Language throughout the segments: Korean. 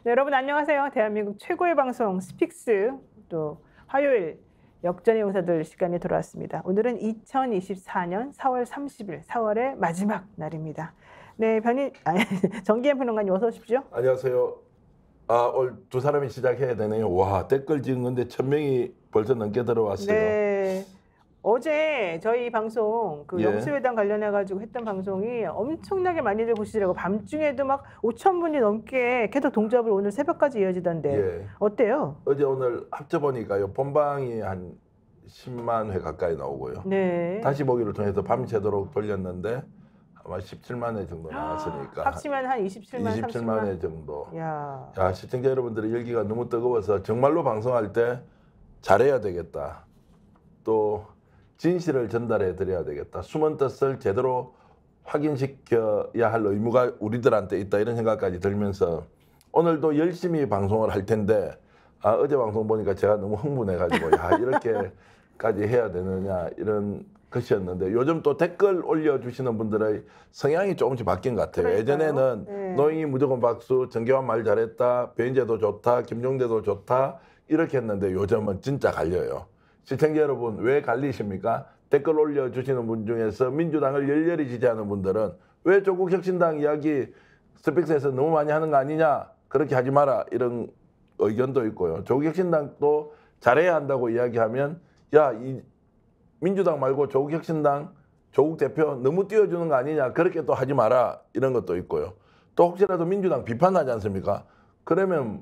네, 여러분 안녕하세요. 대한민국 최고의 방송 스픽스 또 화요일 역전의 용사들 시간이 돌아왔습니다. 오늘은 2024년 4월 30일 4월의 마지막 날입니다. 네, 정기현 평론가님 어서 오십시오. 안녕하세요. 오늘 두 사람이 시작해야 되네요. 와, 댓글 찍은 건데 1000명이 벌써 넘게 들어왔어요. 네. 어제 저희 방송 예. 영수회담 관련해 가지고 했던 방송이 엄청나게 많이들 보시더라고. 밤중에도 막 5,000분이 넘게 계속 동접을 오늘 새벽까지 이어지던데 예. 어때요? 어제 오늘 합쳐보니까요. 본방이 한 10만 회 가까이 나오고요. 네. 다시 보기를 통해서 밤새도록 돌렸는데 아마 17만 회 정도 나왔으니까 합치면 한 27만, 27만 회 30만. 정도. 야. 야, 시청자 여러분들의 열기가 너무 뜨거워서 정말로 방송할 때 잘해야 되겠다. 또 진실을 전달해 드려야 되겠다. 숨은 뜻을 제대로 확인시켜야 할 의무가 우리들한테 있다. 이런 생각까지 들면서 오늘도 열심히 방송을 할 텐데 어제 방송 보니까 제가 너무 흥분해가지고 야, 이렇게까지 해야 되느냐 이런 것이었는데 요즘 또 댓글 올려주시는 분들의 성향이 조금씩 바뀐 것 같아요. 그러니까요. 예전에는 네. 노영이 무조건 박수, 정계환 말 잘했다, 배인재도 좋다, 김종대도 좋다 이렇게 했는데 요즘은 진짜 갈려요. 시청자 여러분 왜 갈리십니까? 댓글 올려주시는 분 중에서 민주당을 열렬히 지지하는 분들은 왜 조국 혁신당 이야기 스픽스에서 너무 많이 하는 거 아니냐? 그렇게 하지 마라 이런 의견도 있고요. 조국 혁신당도 잘해야 한다고 이야기하면 야, 이 민주당 말고 조국 혁신당 조국 대표 너무 띄워주는 거 아니냐? 그렇게 또 하지 마라 이런 것도 있고요. 또 혹시라도 민주당 비판하지 않습니까? 그러면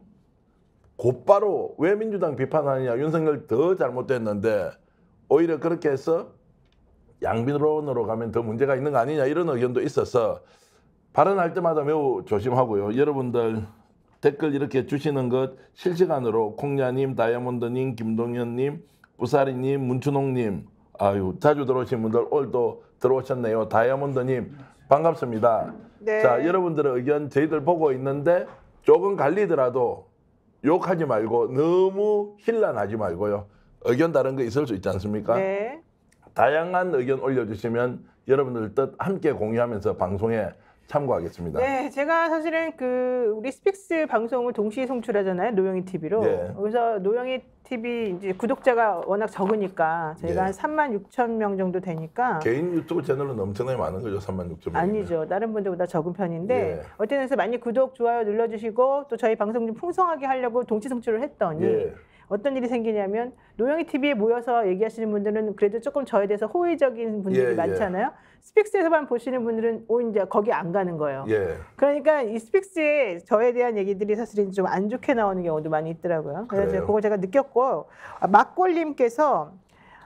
곧바로 왜 민주당 비판하느냐, 윤석열 더 잘못됐는데 오히려 그렇게 해서 양비론으로 가면 더 문제가 있는 거 아니냐 이런 의견도 있어서 발언할 때마다 매우 조심하고요. 여러분들 댓글 이렇게 주시는 것 실시간으로 콩야님, 다이아몬드님, 김동현님, 부사리님, 문춘홍님 아유 자주 들어오신 분들 오늘도 들어오셨네요. 다이아몬드님 반갑습니다. 네. 자, 여러분들의 의견 저희들 보고 있는데 조금 갈리더라도 욕하지 말고 너무 힐난하지 말고요. 의견 다른 거 있을 수 있지 않습니까? 네. 다양한 의견 올려주시면 여러분들 뜻 함께 공유하면서 방송에 참고하겠습니다. 네, 제가 사실은 우리 스픽스 방송을 동시에 송출하잖아요. 노영희 TV로. 네. 그래서 노영희 TV 이제 구독자가 워낙 적으니까 저희가 네. 한 36,000명 정도 되니까 개인 유튜브 채널은 엄청나게 많은 거죠. 36,000명. 아니죠. 다른 분들보다 적은 편인데 예. 어쨌든 해서 많이 구독, 좋아요 눌러주시고 또 저희 방송 좀 풍성하게 하려고 동시 송출을 했더니 예. 어떤 일이 생기냐면 노영희 TV에 모여서 얘기하시는 분들은 그래도 조금 저에 대해서 호의적인 분들이 예, 많잖아요. 스픽스에서만 보시는 분들은 이제 거기 안 가는 거예요. 예. 그러니까 이 스픽스에 저에 대한 얘기들이 사실은 좀 안 좋게 나오는 경우도 많이 있더라고요. 그래서 그래요? 그걸 제가 느꼈고 막골님께서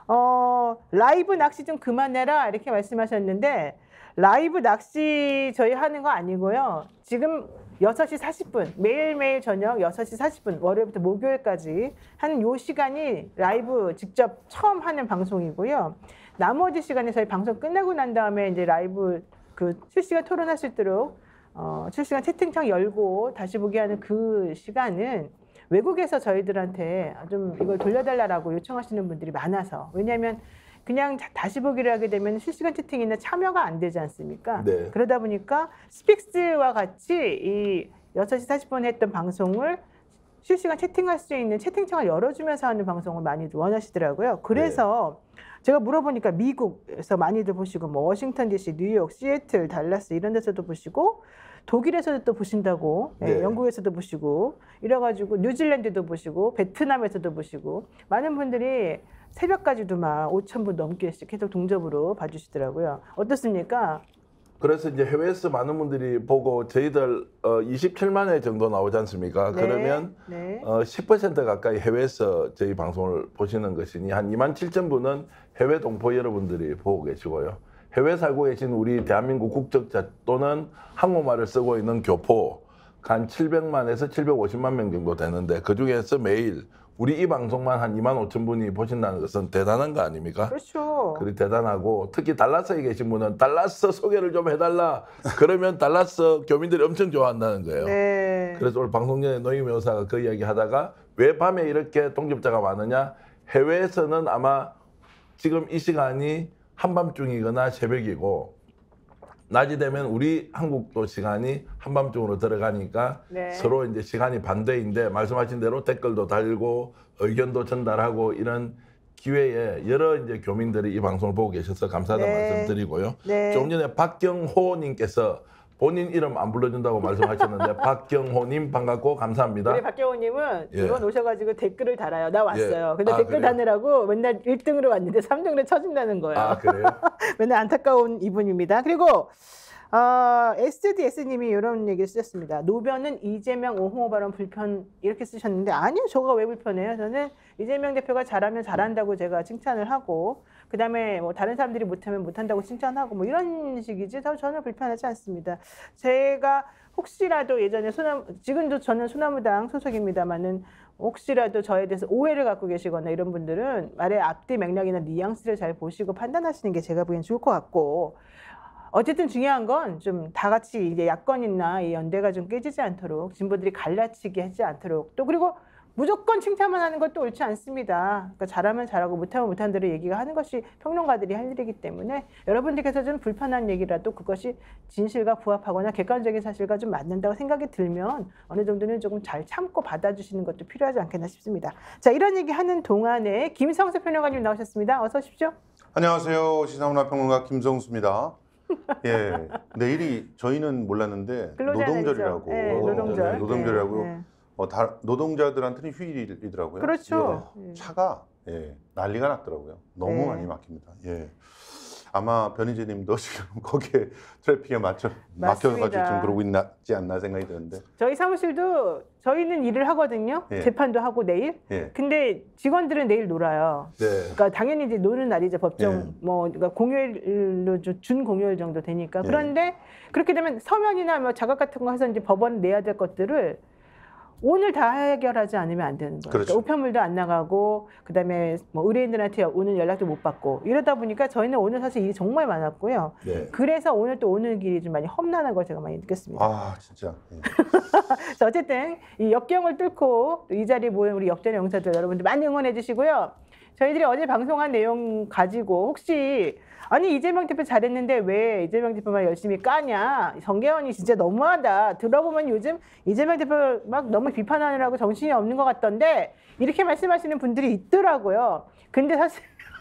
라이브 낚시 좀 그만해라 이렇게 말씀하셨는데 라이브 낚시 저희 하는 거 아니고요. 지금 6시 40분 매일매일 저녁 6시 40분 월요일부터 목요일까지 하는 요 시간이 라이브 직접 처음 하는 방송이고요. 나머지 시간에 저희 방송 끝나고 난 다음에 이제 라이브 실시간 토론할 수 있도록 실시간 채팅창 열고 다시 보기 하는 그 시간은 외국에서 저희들한테 좀 이걸 돌려달라고 요청하시는 분들이 많아서 왜냐하면 그냥 다시 보기를 하게 되면 실시간 채팅이나 참여가 안 되지 않습니까? 네. 그러다 보니까 스픽스와 같이 이 6시 40분에 했던 방송을 실시간 채팅할 수 있는 채팅창을 열어주면서 하는 방송을 많이 원하시더라고요. 그래서 제가 물어보니까 미국에서 많이들 보시고 뭐 워싱턴 DC, 뉴욕, 시애틀, 달라스 이런 데서도 보시고 독일에서도 또 보신다고 네. 영국에서도 보시고 이래가지고 뉴질랜드도 보시고 베트남에서도 보시고 많은 분들이 새벽까지도 막 5,000분 넘게씩 계속 동접으로 봐주시더라고요. 어떻습니까? 그래서 이제 해외에서 많은 분들이 보고 저희들 27만 회 정도 나오지 않습니까? 네. 그러면 네. 10% 가까이 해외에서 저희 방송을 보시는 것이니 한 27,000분은 해외 동포 여러분들이 보고 계시고요. 해외 살고 계신 우리 대한민국 국적자 또는 한국말을 쓰고 있는 교포 한 700만에서 750만 명 정도 되는데 그중에서 매일 우리 이 방송만 한 25,000분이 보신다는 것은 대단한 거 아닙니까? 그렇죠. 그리 대단하고 특히 달라스에 계신 분은 달라스 소개를 좀 해달라. 그러면 달라스 교민들이 엄청 좋아한다는 거예요. 네. 그래서 오늘 방송 전에 노영희 변호사가 그 이야기 하다가 왜 밤에 이렇게 동접자가 많으냐? 해외에서는 아마 지금 이 시간이 한밤중이거나 새벽이고 낮이 되면 우리 한국도 시간이 한밤중으로 들어가니까 네. 서로 이제 시간이 반대인데 말씀하신 대로 댓글도 달고 의견도 전달하고 이런 기회에 여러 이제 교민들이 이 방송을 보고 계셔서 감사하다는 네. 말씀드리고요. 네. 조금 전에 박경호님께서 본인 이름 안 불러준다고 말씀하셨는데 박경호님 반갑고 감사합니다. 우리 박경호님은 예. 이번 오셔가지고 댓글을 달아요. 나 왔어요. 예. 근데 아, 댓글 그래요? 다느라고 맨날 1등으로 왔는데 3등으로 쳐진다는 거예요. 아 그래요? 맨날 안타까운 이분입니다. 그리고 SDS님이 이런 얘기를 쓰셨습니다. 노변은 이재명 옹호 발언 불편 이렇게 쓰셨는데 아니요. 저가 왜 불편해요? 저는 이재명 대표가 잘하면 잘한다고 제가 칭찬을 하고 그다음에 뭐 다른 사람들이 못하면 못한다고 칭찬하고 뭐 이런 식이지 저는 불편하지 않습니다. 제가 혹시라도 예전에 지금도 저는 소나무당 소속입니다만은 혹시라도 저에 대해서 오해를 갖고 계시거나 이런 분들은 말의 앞뒤 맥락이나 뉘앙스를 잘 보시고 판단하시는 게 제가 보기엔 좋을 것 같고 어쨌든 중요한 건 좀 다 같이 이제 야권이나 이 연대가 좀 깨지지 않도록 진보들이 갈라치게 하지 않도록 또 그리고 무조건 칭찬만 하는 것도 옳지 않습니다. 그러니까 잘하면 잘하고 못하면 못한 대로 얘기가 하는 것이 평론가들이 할 일이기 때문에 여러분들께서 좀 불편한 얘기라도 그것이 진실과 부합하거나 객관적인 사실과 좀 맞는다고 생각이 들면 어느 정도는 조금 잘 참고 받아주시는 것도 필요하지 않겠나 싶습니다. 자, 이런 얘기 하는 동안에 김성수 평론가님 나오셨습니다. 어서 오십시오. 안녕하세요. 시사문화평론가 김성수입니다. 예, 내일이 저희는 몰랐는데 노동절이라고. 네, 노동절. 네, 노동절이라고. 네. 노동자들한테는 휴일이더라고요. 그렇죠. 예, 차가 난리가 났더라고요. 너무 네. 많이 막힙니다. 예. 아마 변희재님도 지금 거기에 트래픽에 막혀가지고 좀 그러고 있지 않나 생각이 드는데. 저희 사무실도 저희는 일을 하거든요. 예. 재판도 하고 내일. 예. 근데 직원들은 내일 놀아요. 네. 그러니까 당연히 이제 노는 날이죠. 법정 예. 그러니까 공휴일로 준 공휴일 정도 되니까. 예. 그런데 그렇게 되면 서면이나 뭐 자각 같은 거 해서 이제 법원 내야 될 것들을 오늘 다 해결하지 않으면 안 되는 거예요. 그렇죠. 그러니까 우편물도 안 나가고 그다음에 뭐 의뢰인들한테 오늘 연락도 못 받고 이러다 보니까 저희는 오늘 사실 일이 정말 많았고요. 네. 그래서 오늘 또 오는 길이 좀 많이 험난한 걸 제가 많이 느꼈습니다. 아 진짜. 예. 자, 어쨌든 이 역경을 뚫고 또 이 자리에 모인 우리 역전의 용사들 여러분들 많이 응원해 주시고요. 저희들이 어제 방송한 내용 가지고 혹시 아니 이재명 대표 잘했는데 왜 이재명 대표만 열심히 까냐. 정계원이 진짜 너무하다. 들어보면 요즘 이재명 대표 막 너무 비판하느라고 정신이 없는 것 같던데 이렇게 말씀하시는 분들이 있더라고요. 근데 사실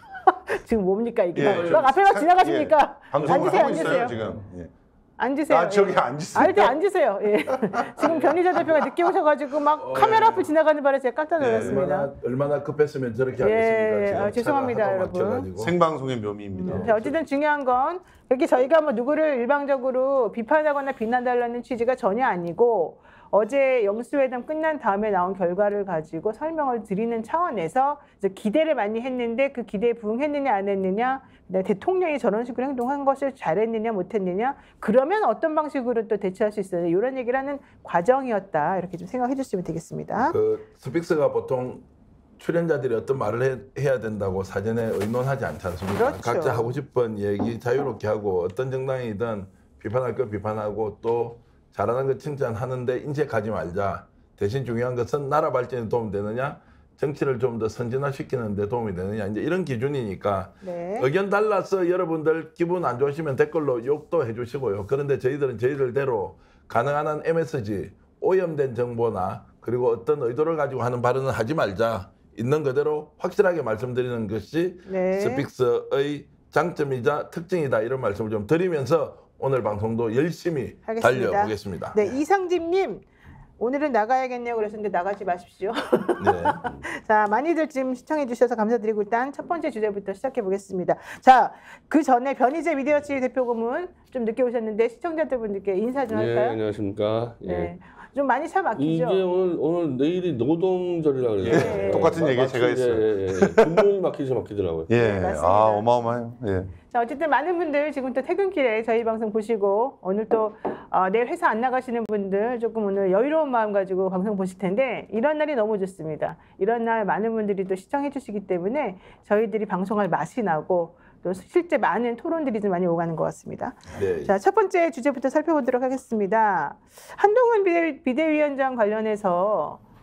지금 뭡니까 이게. 예, 막 앞에 막 지나가십니까? 방송을 앉으세요, 하고 있어요 앉으세요. 지금. 예. 앉으세요. 아 저기 예. 앉으세요. 일단 앉으세요. 예. 지금 변희재 대표가 늦게 오셔가지고 막 카메라 앞을 지나가는 바람에 제가 깜짝 놀랐습니다. 얼마나 급했으면 저렇게 예. 하겠습니까? 지금 아, 죄송합니다, 차가 하도 여러분. 막혀가지고. 생방송의 묘미입니다. 자, 어쨌든 중요한 건 이렇게 저희가 뭐 누구를 일방적으로 비판하거나 비난달라는 취지가 전혀 아니고 어제 영수회담 끝난 다음에 나온 결과를 가지고 설명을 드리는 차원에서 이제 기대를 많이 했는데 그 기대에 부응했느냐 안 했느냐, 대통령이 저런 식으로 행동한 것을 잘했느냐 못했느냐, 그러면 어떤 방식으로 또 대처할 수 있어요. 이런 얘기를 하는 과정이었다. 이렇게 좀 생각해 주시면 되겠습니다. 그 스픽스가 보통 출연자들이 어떤 말을 해야 된다고 사전에 의논하지 않지 않습니까? 그렇죠. 각자 하고 싶은 얘기 자유롭게 하고 어떤 정당이든 비판할 거 비판하고 또 잘하는 거 칭찬하는데 인색하지 말자. 대신 중요한 것은 나라 발전에 도움이 되느냐, 정치를 좀 더 선진화시키는 데 도움이 되느냐, 이제 이런 기준이니까 네. 의견 달라서 여러분들 기분 안 좋으시면 댓글로 욕도 해주시고요. 그런데 저희들은 저희들대로 가능한 한 MSG, 오염된 정보나 그리고 어떤 의도를 가지고 하는 발언은 하지 말자. 있는 그대로 확실하게 말씀드리는 것이 네. 스픽스의 장점이자 특징이다. 이런 말씀을 좀 드리면서 오늘 방송도 열심히 하겠습니다. 달려보겠습니다. 네, 이상집님 오늘은 나가야겠네요. 그러셨는데 나가지 마십시오. 네. 자, 많이들 지금 시청해 주셔서 감사드리고 일단 첫 번째 주제부터 시작해 보겠습니다. 자, 그 전에 변희재 미디어치 대표 고문 좀 늦게 오셨는데 시청자분들께 인사 좀 할까요? 예, 안녕하십니까. 예. 네. 좀 많이 차 막히죠? 이제 오늘 내일이 노동절이라 그래요. 예. 똑같은 얘기 제가 했어요. 예. 금요일 막히더라고요. 예, 맞습니다. 아 어마어마해요. 예. 자, 어쨌든 많은 분들 지금 또 퇴근길에 저희 방송 보시고 오늘 또 내일 회사 안 나가시는 분들 조금 오늘 여유로운 마음 가지고 방송 보실 텐데 이런 날이 너무 좋습니다. 이런 날 많은 분들이 또 시청해 주시기 때문에 저희들이 방송할 맛이 나고 또 실제 많은 토론들이 좀 많이 오가는 것 같습니다. 네. 자, 첫 번째 주제부터 살펴보도록 하겠습니다. 한동훈 비대위원장 관련해서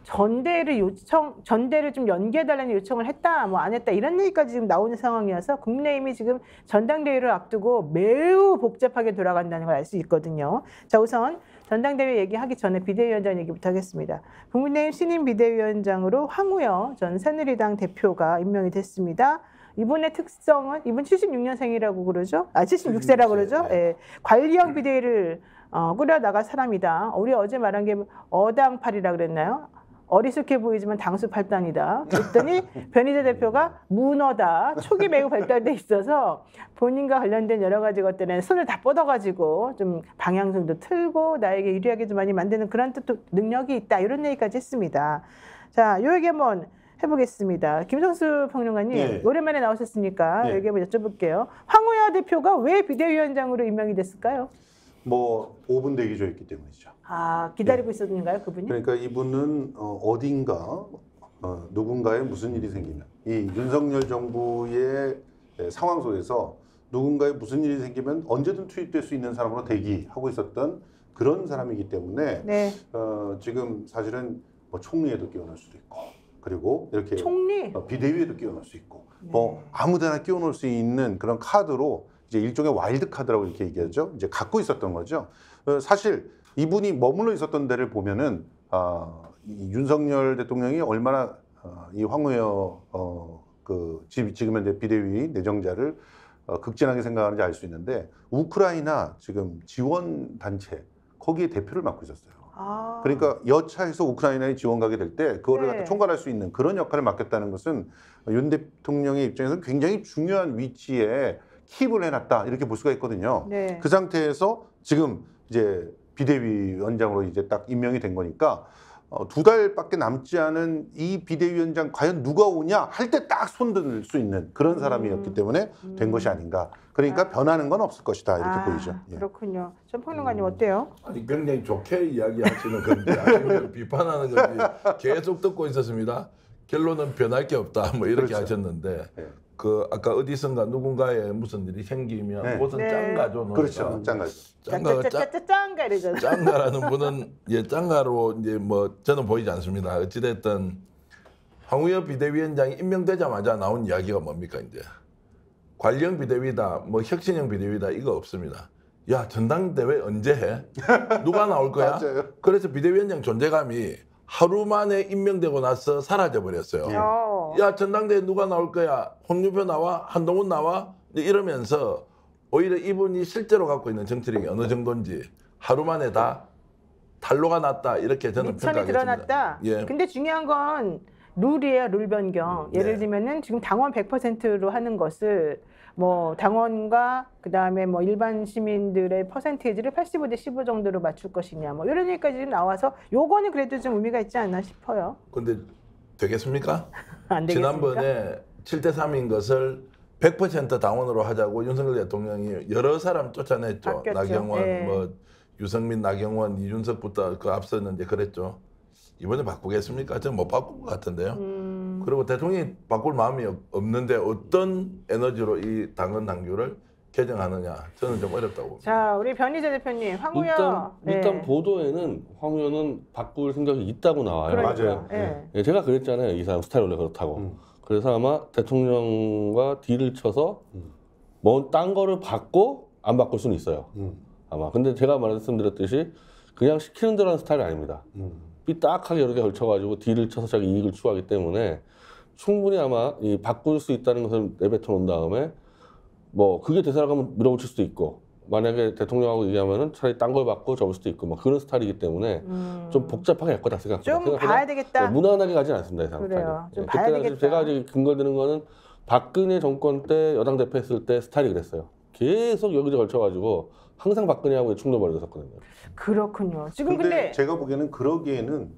전대를 좀 연기해달라는 요청을 했다, 뭐 안 했다 이런 얘기까지 지금 나오는 상황이어서 국민의힘이 지금 전당대회를 앞두고 매우 복잡하게 돌아간다는 걸 알 수 있거든요. 자, 우선 전당대회 얘기하기 전에 비대위원장 얘기부터 하겠습니다. 국민의힘 신임 비대위원장으로 황우여 전 새누리당 대표가 임명이 됐습니다. 이분의 특성은 이분 76년생이라고 그러죠? 76세라고 그러죠? 예. 관리형 비대위를 꾸려 나갈 사람이다. 우리 어제 말한 게 어당팔이라 그랬나요? 어리숙해 보이지만 당수 8단이다. 그랬더니 변희재 대표가 문어다. 촉이 매우 발달돼 있어서 본인과 관련된 여러 가지 것들은 손을 다 뻗어가지고 좀 방향성도 틀고 나에게 유리하게 좀 많이 만드는 그런 뜻도 능력이 있다. 이런 얘기까지 했습니다. 자, 요 얘기 한번 해보겠습니다. 김성수 평론가님, 네. 오랜만에 나오셨으니까 네. 여기 한번 여쭤볼게요. 황우여 대표가 왜 비대위원장으로 임명이 됐을까요? 뭐 5분 대기조였기 때문이죠. 아, 기다리고 있었는가요, 그분이? 그러니까 이분은 어딘가 누군가에 무슨 일이 생기면 이 윤석열 정부의 상황 속에서 누군가에 무슨 일이 생기면 언제든 투입될 수 있는 사람으로 대기하고 있었던 그런 사람이기 때문에 네. 지금 사실은 뭐 총리에도 끼워넣을 수도 있고 그리고 이렇게 총리? 비대위에도 끼워넣을 수 있고 네. 뭐 아무데나 끼워넣을 수 있는 그런 카드로 이제 일종의 와일드 카드라고 이렇게 얘기하죠. 이제 갖고 있었던 거죠. 사실 이분이 머물러 있었던 데를 보면은 이 윤석열 대통령이 얼마나 이 황우여 지금 현재 비대위 내정자를 극진하게 생각하는지 알 수 있는데 우크라이나 지금 지원 단체 거기에 대표를 맡고 있었어요. 아. 그러니까 여차해서 우크라이나에 지원 가게 될 때 그거를 네. 갖다 총괄할 수 있는 그런 역할을 맡겼다는 것은 윤 대통령의 입장에서는 굉장히 중요한 위치에 킵을 해놨다 이렇게 볼 수가 있거든요. 네. 그 상태에서 지금 이제 비대위원장으로 이제 딱 임명이 된 거니까 2달밖에 남지 않은 이 비대위원장 과연 누가 오냐 할 때 딱 손들 수 있는 그런 사람이었기 때문에 된 것이 아닌가. 그러니까 변하는 건 없을 것이다 이렇게 보이죠. 예. 그렇군요. 전 평론가님 어때요? 아니 굉장히 좋게 이야기하시는 건지 아니면 비판하는 건지 계속 듣고 있었습니다. 결론은 변할 게 없다 뭐 이렇게 그렇죠. 하셨는데 예. 그 아까 어디선가 누군가에 무슨 일이 생기면 네. 그것은 네. 짱가죠. 노래가. 그렇죠. 짱가죠. 짱가가 짱가 이러잖아. 짱가라는 분은 짱가로 이제 뭐 저는 보이지 않습니다. 어찌됐든 황우여 비대위원장이 임명되자마자 나온 이야기가 뭡니까 이제 관리형 비대위다, 뭐 혁신형 비대위다 이거 없습니다. 야 전당대회 언제 해? 누가 나올 거야? 맞아요. 그래서 비대위원장 존재감이 하루 만에 임명되고 나서 사라져 버렸어요. 어. 야 전당대회 누가 나올 거야? 홍준표 나와? 한동훈 나와? 이러면서 오히려 이분이 실제로 갖고 있는 정치력이 어느 정도인지 하루 만에 다 탄로가 났다 이렇게 저는 미천이 평가하겠습니다. 드러났다. 예. 근데 중요한 건 룰이에요, 룰 변경. 예를 네. 들면은 지금 당원 100%로 하는 것을 뭐 당원과 그다음에 뭐 일반 시민들의 퍼센테이지를 85대 15 정도로 맞출 것이냐 뭐 이런 얘기까지 지금 나와서 요거는 그래도 좀 의미가 있지 않나 싶어요. 근데 되겠습니까? 안 되겠습니까? 지난번에 7대 3인 것을 100% 당원으로 하자고 윤석열 대통령이 여러 사람 쫓아냈죠. 바뀌었죠. 나경원, 네. 뭐 유승민, 나경원, 이준석부터 그 앞섰는데 그랬죠. 이번에 바꾸겠습니까? 저는 못 바꿀 것 같은데요. 그리고 대통령이 바꿀 마음이 없는데 어떤 에너지로 이 당헌 당규를 개정하느냐 저는 좀 어렵다고 봅니다. 자, 우리 변희재 대표님, 황우여. 일단 보도에는 황우여는 바꿀 생각이 있다고 나와요. 그러니까, 맞아요. 예. 예, 제가 그랬잖아요. 이 사람 스타일 원래 그렇다고. 그래서 아마 대통령과 딜을 쳐서 뭐 딴 거를 받고 안 바꿀 수는 있어요. 아마. 근데 제가 말씀드렸듯이 그냥 시키는 대로 하는 스타일이 아닙니다. 삐딱하게 여러 개 걸쳐가지고 딜을 쳐서 자기 이익을 추구하기 때문에 충분히 아마 이 바꿀 수 있다는 것을 내뱉어 놓은 다음에 뭐 그게 대사라고 하면 밀어붙일 수도 있고 만약에 대통령하고 얘기하면은 차라리 딴 걸 받고 접을 수도 있고 막 그런 스타일이기 때문에 좀 복잡하게 갈 거다 생각합니다. 좀 봐야 되겠다. 무난하게 가진 않습니다. 이 사람 그래요. 스타일이. 좀 예, 봐야 그때 당시 되겠다. 제가 아직 근거 드는 거는 박근혜 정권 때 여당 대표 했을 때 스타일이 그랬어요. 계속 여기저기 걸쳐가지고 항상 박근혜하고 충돌 벌였었거든요. 그렇군요. 지금 근데 근데 제가 보기에는 그러기에는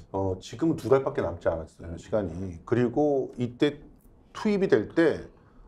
지금 2달밖에 남지 않았어요 시간이. 그리고 이때 투입이 될 때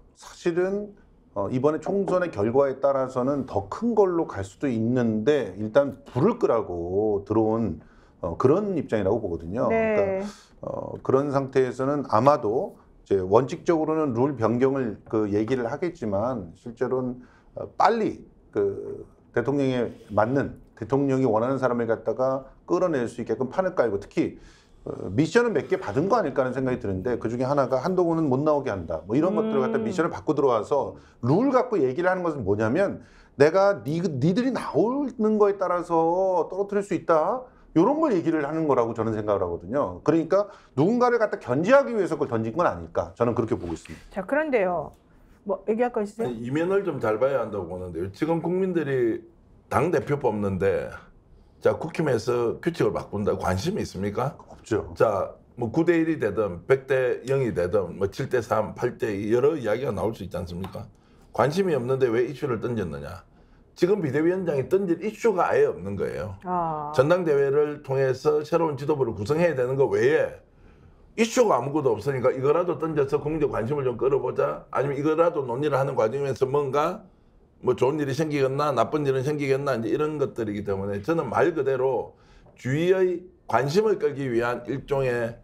사실은 이번에 총선의 결과에 따라서는 더 큰 걸로 갈 수도 있는데 일단 불을 끄라고 들어온 그런 입장이라고 보거든요. 네. 그러니까 그런 상태에서는 아마도 이제 원칙적으로는 룰 변경을 그 얘기를 하겠지만 실제로는 빨리 그 대통령에 맞는 대통령이 원하는 사람을 갖다가 끌어낼 수 있게끔 판을 깔고 특히 미션을 몇 개 받은 거 아닐까 하는 생각이 드는데 그중에 하나가 한동훈은 못 나오게 한다. 뭐 이런 것들을 갖다 미션을 받고 들어와서 룰 갖고 얘기를 하는 것은 뭐냐면 내가 니들이 나오는 거에 따라서 떨어뜨릴 수 있다. 이런 걸 얘기를 하는 거라고 저는 생각을 하거든요. 그러니까 누군가를 갖다 견제하기 위해서 그걸 던진 건 아닐까. 저는 그렇게 보고 있습니다. 자, 그런데요. 뭐 얘기할 거 있으세요? 이면을 좀 잘 봐야 한다고 보는데요. 지금 국민들이 당 대표 뽑는데 자 국힘에서 규칙을 바꾼다 관심이 있습니까? 없죠. 자, 뭐 9대 1이 되든 100대 0이 되든 뭐 7대 3, 8대 2 여러 이야기가 나올 수 있지 않습니까? 관심이 없는데 왜 이슈를 던졌느냐? 지금 비대위원장이 던질 이슈가 아예 없는 거예요. 전당대회를 통해서 새로운 지도부를 구성해야 되는 거 외에 이슈가 아무것도 없으니까 이거라도 던져서 국민적 관심을 좀 끌어보자. 아니면 이거라도 논의를 하는 과정에서 뭔가 뭐 좋은 일이 생기겠나 나쁜 일은 생기겠나 이제 이런 것들이기 때문에 저는 말 그대로 주위의 관심을 끌기 위한 일종의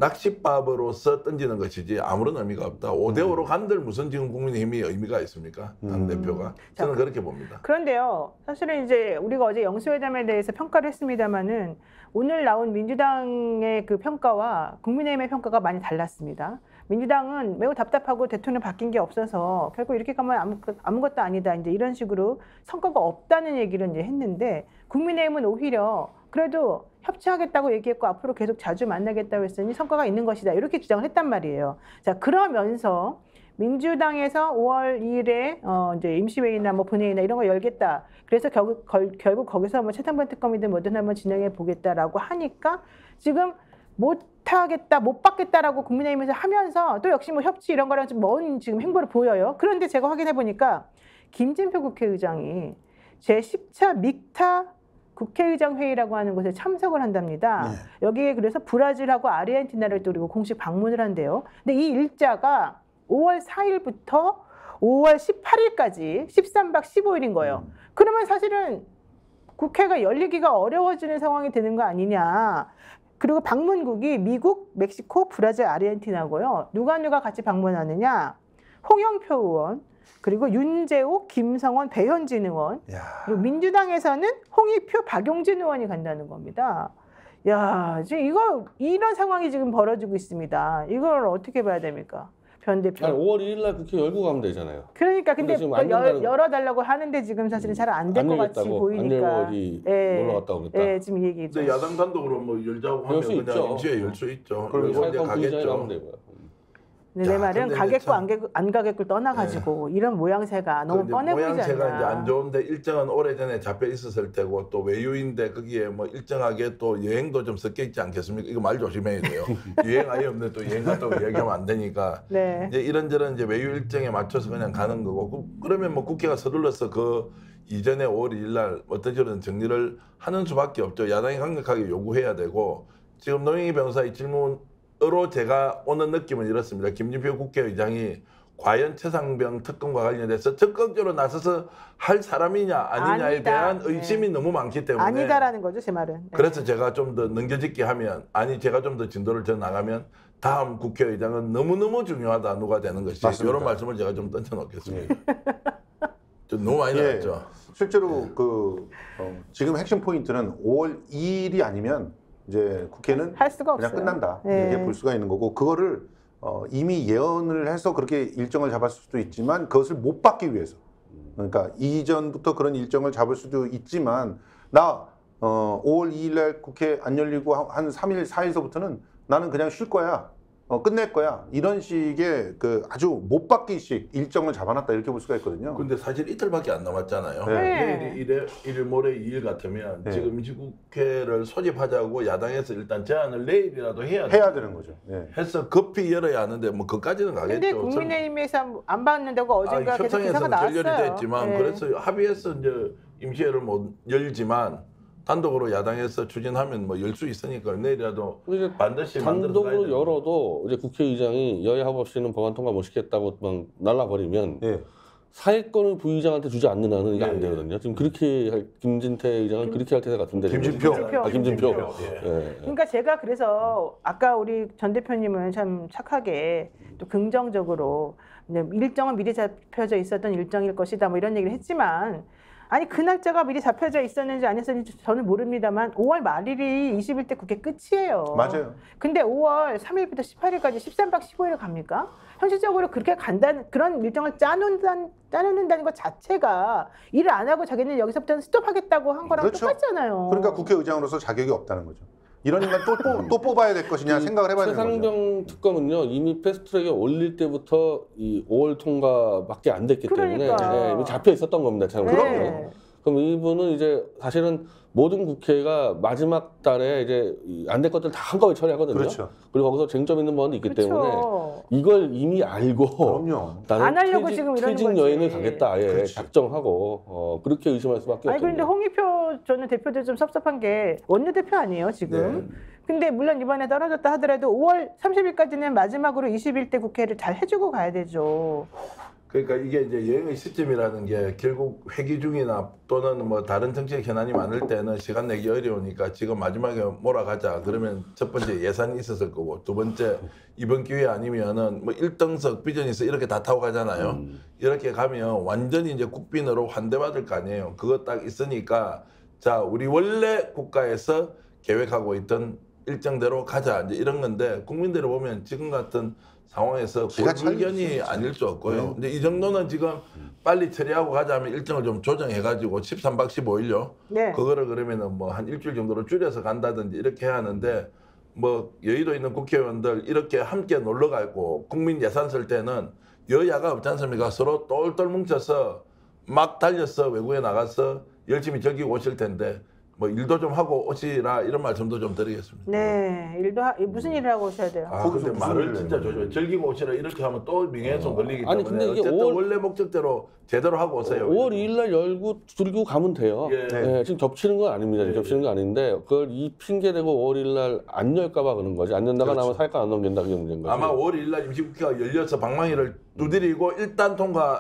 낚싯밥으로서 던지는 것이지 아무런 의미가 없다. 5대5로 간들 무슨 지금 국민의힘이 의미가 있습니까? 당대표가. 저는 그렇게 봅니다. 그런데요. 사실은 이제 우리가 어제 영수회담에 대해서 평가를 했습니다마는 오늘 나온 민주당의 그 평가와 국민의힘의 평가가 많이 달랐습니다. 민주당은 매우 답답하고 대통령 바뀐 게 없어서 결국 이렇게 가면 아무것도 아니다. 이제 이런 식으로 성과가 없다는 얘기를 이제 했는데 국민의힘은 오히려 그래도 협치하겠다고 얘기했고 앞으로 계속 자주 만나겠다고 했으니 성과가 있는 것이다. 이렇게 주장을 했단 말이에요. 자, 그러면서 민주당에서 5월 2일에 이제 임시회의나 뭐 본회의나 이런 거 열겠다. 그래서 결국 거기서 뭐 최상병 특검이든 뭐든 한번 진행해 보겠다라고 하니까 지금 못하겠다, 못 받겠다라고 국민의힘에서 하면서 또 역시 뭐 협치 이런 거랑 좀 먼 지금 행보를 보여요. 그런데 제가 확인해 보니까 김진표 국회의장이 제10차 믹타 국회의장 회의라고 하는 곳에 참석을 한답니다. 여기에 그래서 브라질하고 아르헨티나를 또 그리고 공식 방문을 한대요. 근데 이 일자가 5월 4일부터 5월 18일까지 13박 15일인 거예요. 그러면 사실은 국회가 열리기가 어려워지는 상황이 되는 거 아니냐. 그리고 방문국이 미국, 멕시코, 브라질, 아르헨티나고요. 누가 같이 방문하느냐. 홍영표 의원, 그리고 윤재욱, 김성원, 배현진 의원, 그리고 민주당에서는 홍익표, 박용진 의원이 간다는 겁니다. 야, 지금 이런 상황이 지금 벌어지고 있습니다. 이걸 어떻게 봐야 됩니까? 변 대표. 아니, 5월 2일 날 국회 열고 가면 되잖아요. 그러니까 근데 지금 안 된다는- 열어달라고 하는데 지금 사실은 잘 안 될 것 같이 보이니까. 안열이 놀러 갔다 오겠다. 예, 지금 얘기죠. 근데 야당 단독으로 뭐 열자고 하면 수 그냥 있죠. 임시회 열 수 있죠. 그럼 그리고 이제 사회권 부의장이 가면 가겠죠. 되고요. 근데 내 말은 근데 가겠고 참- 안 가겠고 떠나가지고 이런 모양새가 너무 이제 뻔해 보이지 모양새가 않나. 이제 안 좋은데 일정은 오래전에 잡혀 있었을 테고 또 외유인데 거기에 뭐 일정하게 또 여행도 좀 섞여 있지 않겠습니까? 이거 말 조심해야 돼요. 여행 아예 없는데 또 여행 갔다고 얘기하면 안 되니까. 네. 이제 이런저런 이제 외유 일정에 맞춰서 그냥 가는 거고 그러면 뭐 국회가 서둘러서 그 이전에 5월 2일 날 어떤 식으로 정리를 하는 수밖에 없죠. 야당이 강력하게 요구해야 되고 지금 노영희 변호사의 질문으로 제가 오는 느낌은 이렇습니다. 김진표 국회의장이 과연 최상병 특검과 관련돼서 적극적으로 나서서 할 사람이냐 아니냐에 아니다. 대한 의심이 너무 많기 때문에 아니다라는 거죠, 제 말은. 네. 그래서 제가 좀 더 넘겨짓기 하면 제가 좀 더 진도를 더 나가면 다음 국회의장은 너무너무 중요하다 누가 되는 것이 맞습니다. 이런 말씀을 제가 좀 던져놓겠습니다. 좀 너무 많이 예. 나왔죠. 실제로 지금 핵심 포인트는 5월 2일이 아니면 이제 국회는 할 수가 그냥 없어요. 끝난다 예. 이렇게 볼 수가 있는 거고 그거를 이미 예언을 해서 그렇게 일정을 잡았을 수도 있지만 그것을 못 받기 위해서 그러니까 이전부터 그런 일정을 잡을 수도 있지만 나 5월 2일 날 국회 안 열리고 한 3일 4일서부터는 나는 그냥 쉴 거야. 끝낼 거야. 이런 식의 그 아주 못 받기식 일정을 잡아놨다 이렇게 볼 수가 있거든요. 근데 사실 이틀밖에 안 남았잖아요. 네. 내일이 일일 모레 2일 같으면 네. 지금 임시국회를 소집하자고 야당에서 일단 제안을 내일이라도 해야 되는 거죠. 예. 해서 급히 열어야 하는데 뭐 그까지는 가겠죠. 근데 국민의힘에서 안 받는다고 어젠가 계속 기사가 협상에서는 나왔어요. 결렬이 됐지만 네. 그래서 합의해서 이제 임시회를 못 열지만 단독으로 야당에서 추진하면 뭐 열 수 있으니까 내일이라도 이제 반드시 만들어서 가야 단독으로 됩니다. 열어도 이제 국회의장이 여야 합 없이는 법안 통과 못 시켰다고 막 날라버리면 예. 사회권을 부의장한테 주지 않는 한은 이게 안 되거든요. 지금 그렇게 김진태 의장은 그렇게 할 태세 같은데. 김진표. 김진표. 예. 예. 그러니까 제가 그래서 아까 우리 전 대표님은 참 착하게 또 긍정적으로 이제 일정은 미리 잡혀져 있었던 일정일 것이다 뭐 이런 얘기를 했지만 아니 그 날짜가 미리 잡혀져 있었는지 안 했었는지 저는 모릅니다만 5월 말일이 21대 국회 끝이에요. 맞아요. 근데 5월 3일부터 18일까지 13박 15일을 갑니까? 현실적으로 그렇게 간다는 그런 일정을 짜놓는다는 것 자체가 일을 안 하고 자기는 여기서부터는 스톱하겠다고 한 거랑 그렇죠. 똑같잖아요. 그러니까 국회의장으로서 자격이 없다는 거죠. 이런 인간 또 뽑아야 될 것이냐 생각을 해봐야 되는 거죠. 최상병 특검은요 이미 패스트트랙에 올릴 때부터 이 5월 통과밖에 안 됐기 그러니까. 때문에 이미 잡혀 있었던 겁니다. 참. 네. 그럼 이분은 이제 사실은 모든 국회가 마지막 달에 이제 안 될 것들 다 한꺼번에 처리하거든요. 그렇죠. 그리고 거기서 쟁점 있는 부분도 있기 그렇죠. 때문에 이걸 이미 알고 그럼요. 나는 안 하려고 지금 이러는 퇴직 거지. 여행을 가겠다 아예 그렇지. 작정하고 그렇게 의심할 수밖에 아니 없거든요. 그런데 홍익표 저는 대표도 좀 섭섭한 게 원내대표 아니에요 지금. 근데 물론 이번에 떨어졌다 하더라도 5월 30일까지는 마지막으로 21대 국회를 잘 해주고 가야 되죠. 그러니까 이게 이제 여행의 시점이라는 게 결국 회기 중이나 또는 뭐 다른 정치적 현안이 많을 때는 시간 내기 어려우니까 지금 마지막에 몰아가자 그러면 첫 번째 예산이 있었을 거고 두 번째 이번 기회 아니면은 뭐 1등석 비전에서 이렇게 다 타고 가잖아요. 이렇게 가면 완전히 이제 국빈으로 환대받을 거 아니에요. 그거 딱 있으니까 자 우리 원래 국가에서 계획하고 있던 일정대로 가자 이제 이런 건데 국민들이 보면 지금 같은 상황에서 기가 골불견이 아닐 수 없고요. 근데 이 정도는 지금 빨리 처리하고 가자면 일정을 좀 조정해가지고 13박 15일요. 네. 그거를 그러면은 뭐 한 일주일 정도로 줄여서 간다든지 이렇게 해야 하는데 뭐 여의도 있는 국회의원들 이렇게 함께 놀러 가고 국민 예산 쓸 때는 여야가 없지 않습니까? 서로 똘똘 뭉쳐서 막 달려서 외국에 나가서 열심히 즐기고 오실 텐데 뭐 일도 좀 하고 오시라 이런 말씀도 좀 드리겠습니다. 네, 무슨 일을 하고 오셔야 돼요? 아, 거기서 근데 무슨 말을 일을 진짜 해요? 조심해. 즐기고 오시라 이렇게 하면 또 명예훼손 걸리기 때문에 아니, 근데 이게 어쨌든 5월 원래 목적대로 제대로 하고 오세요. 5월 2일 날 열고 들고 가면 돼요. 예. 네. 지금 겹치는 건 아닙니다. 예, 겹치는 건 아닌데 그걸 이 핑계 대고 5월 1일 날 안 열까 봐 그런 거지. 안 연다가 그렇죠. 나면 살까 안 넘긴다 그게 문제인 거지. 아마 5월 1일 날 임시국회가 열려서 방망이를 두드리고 일단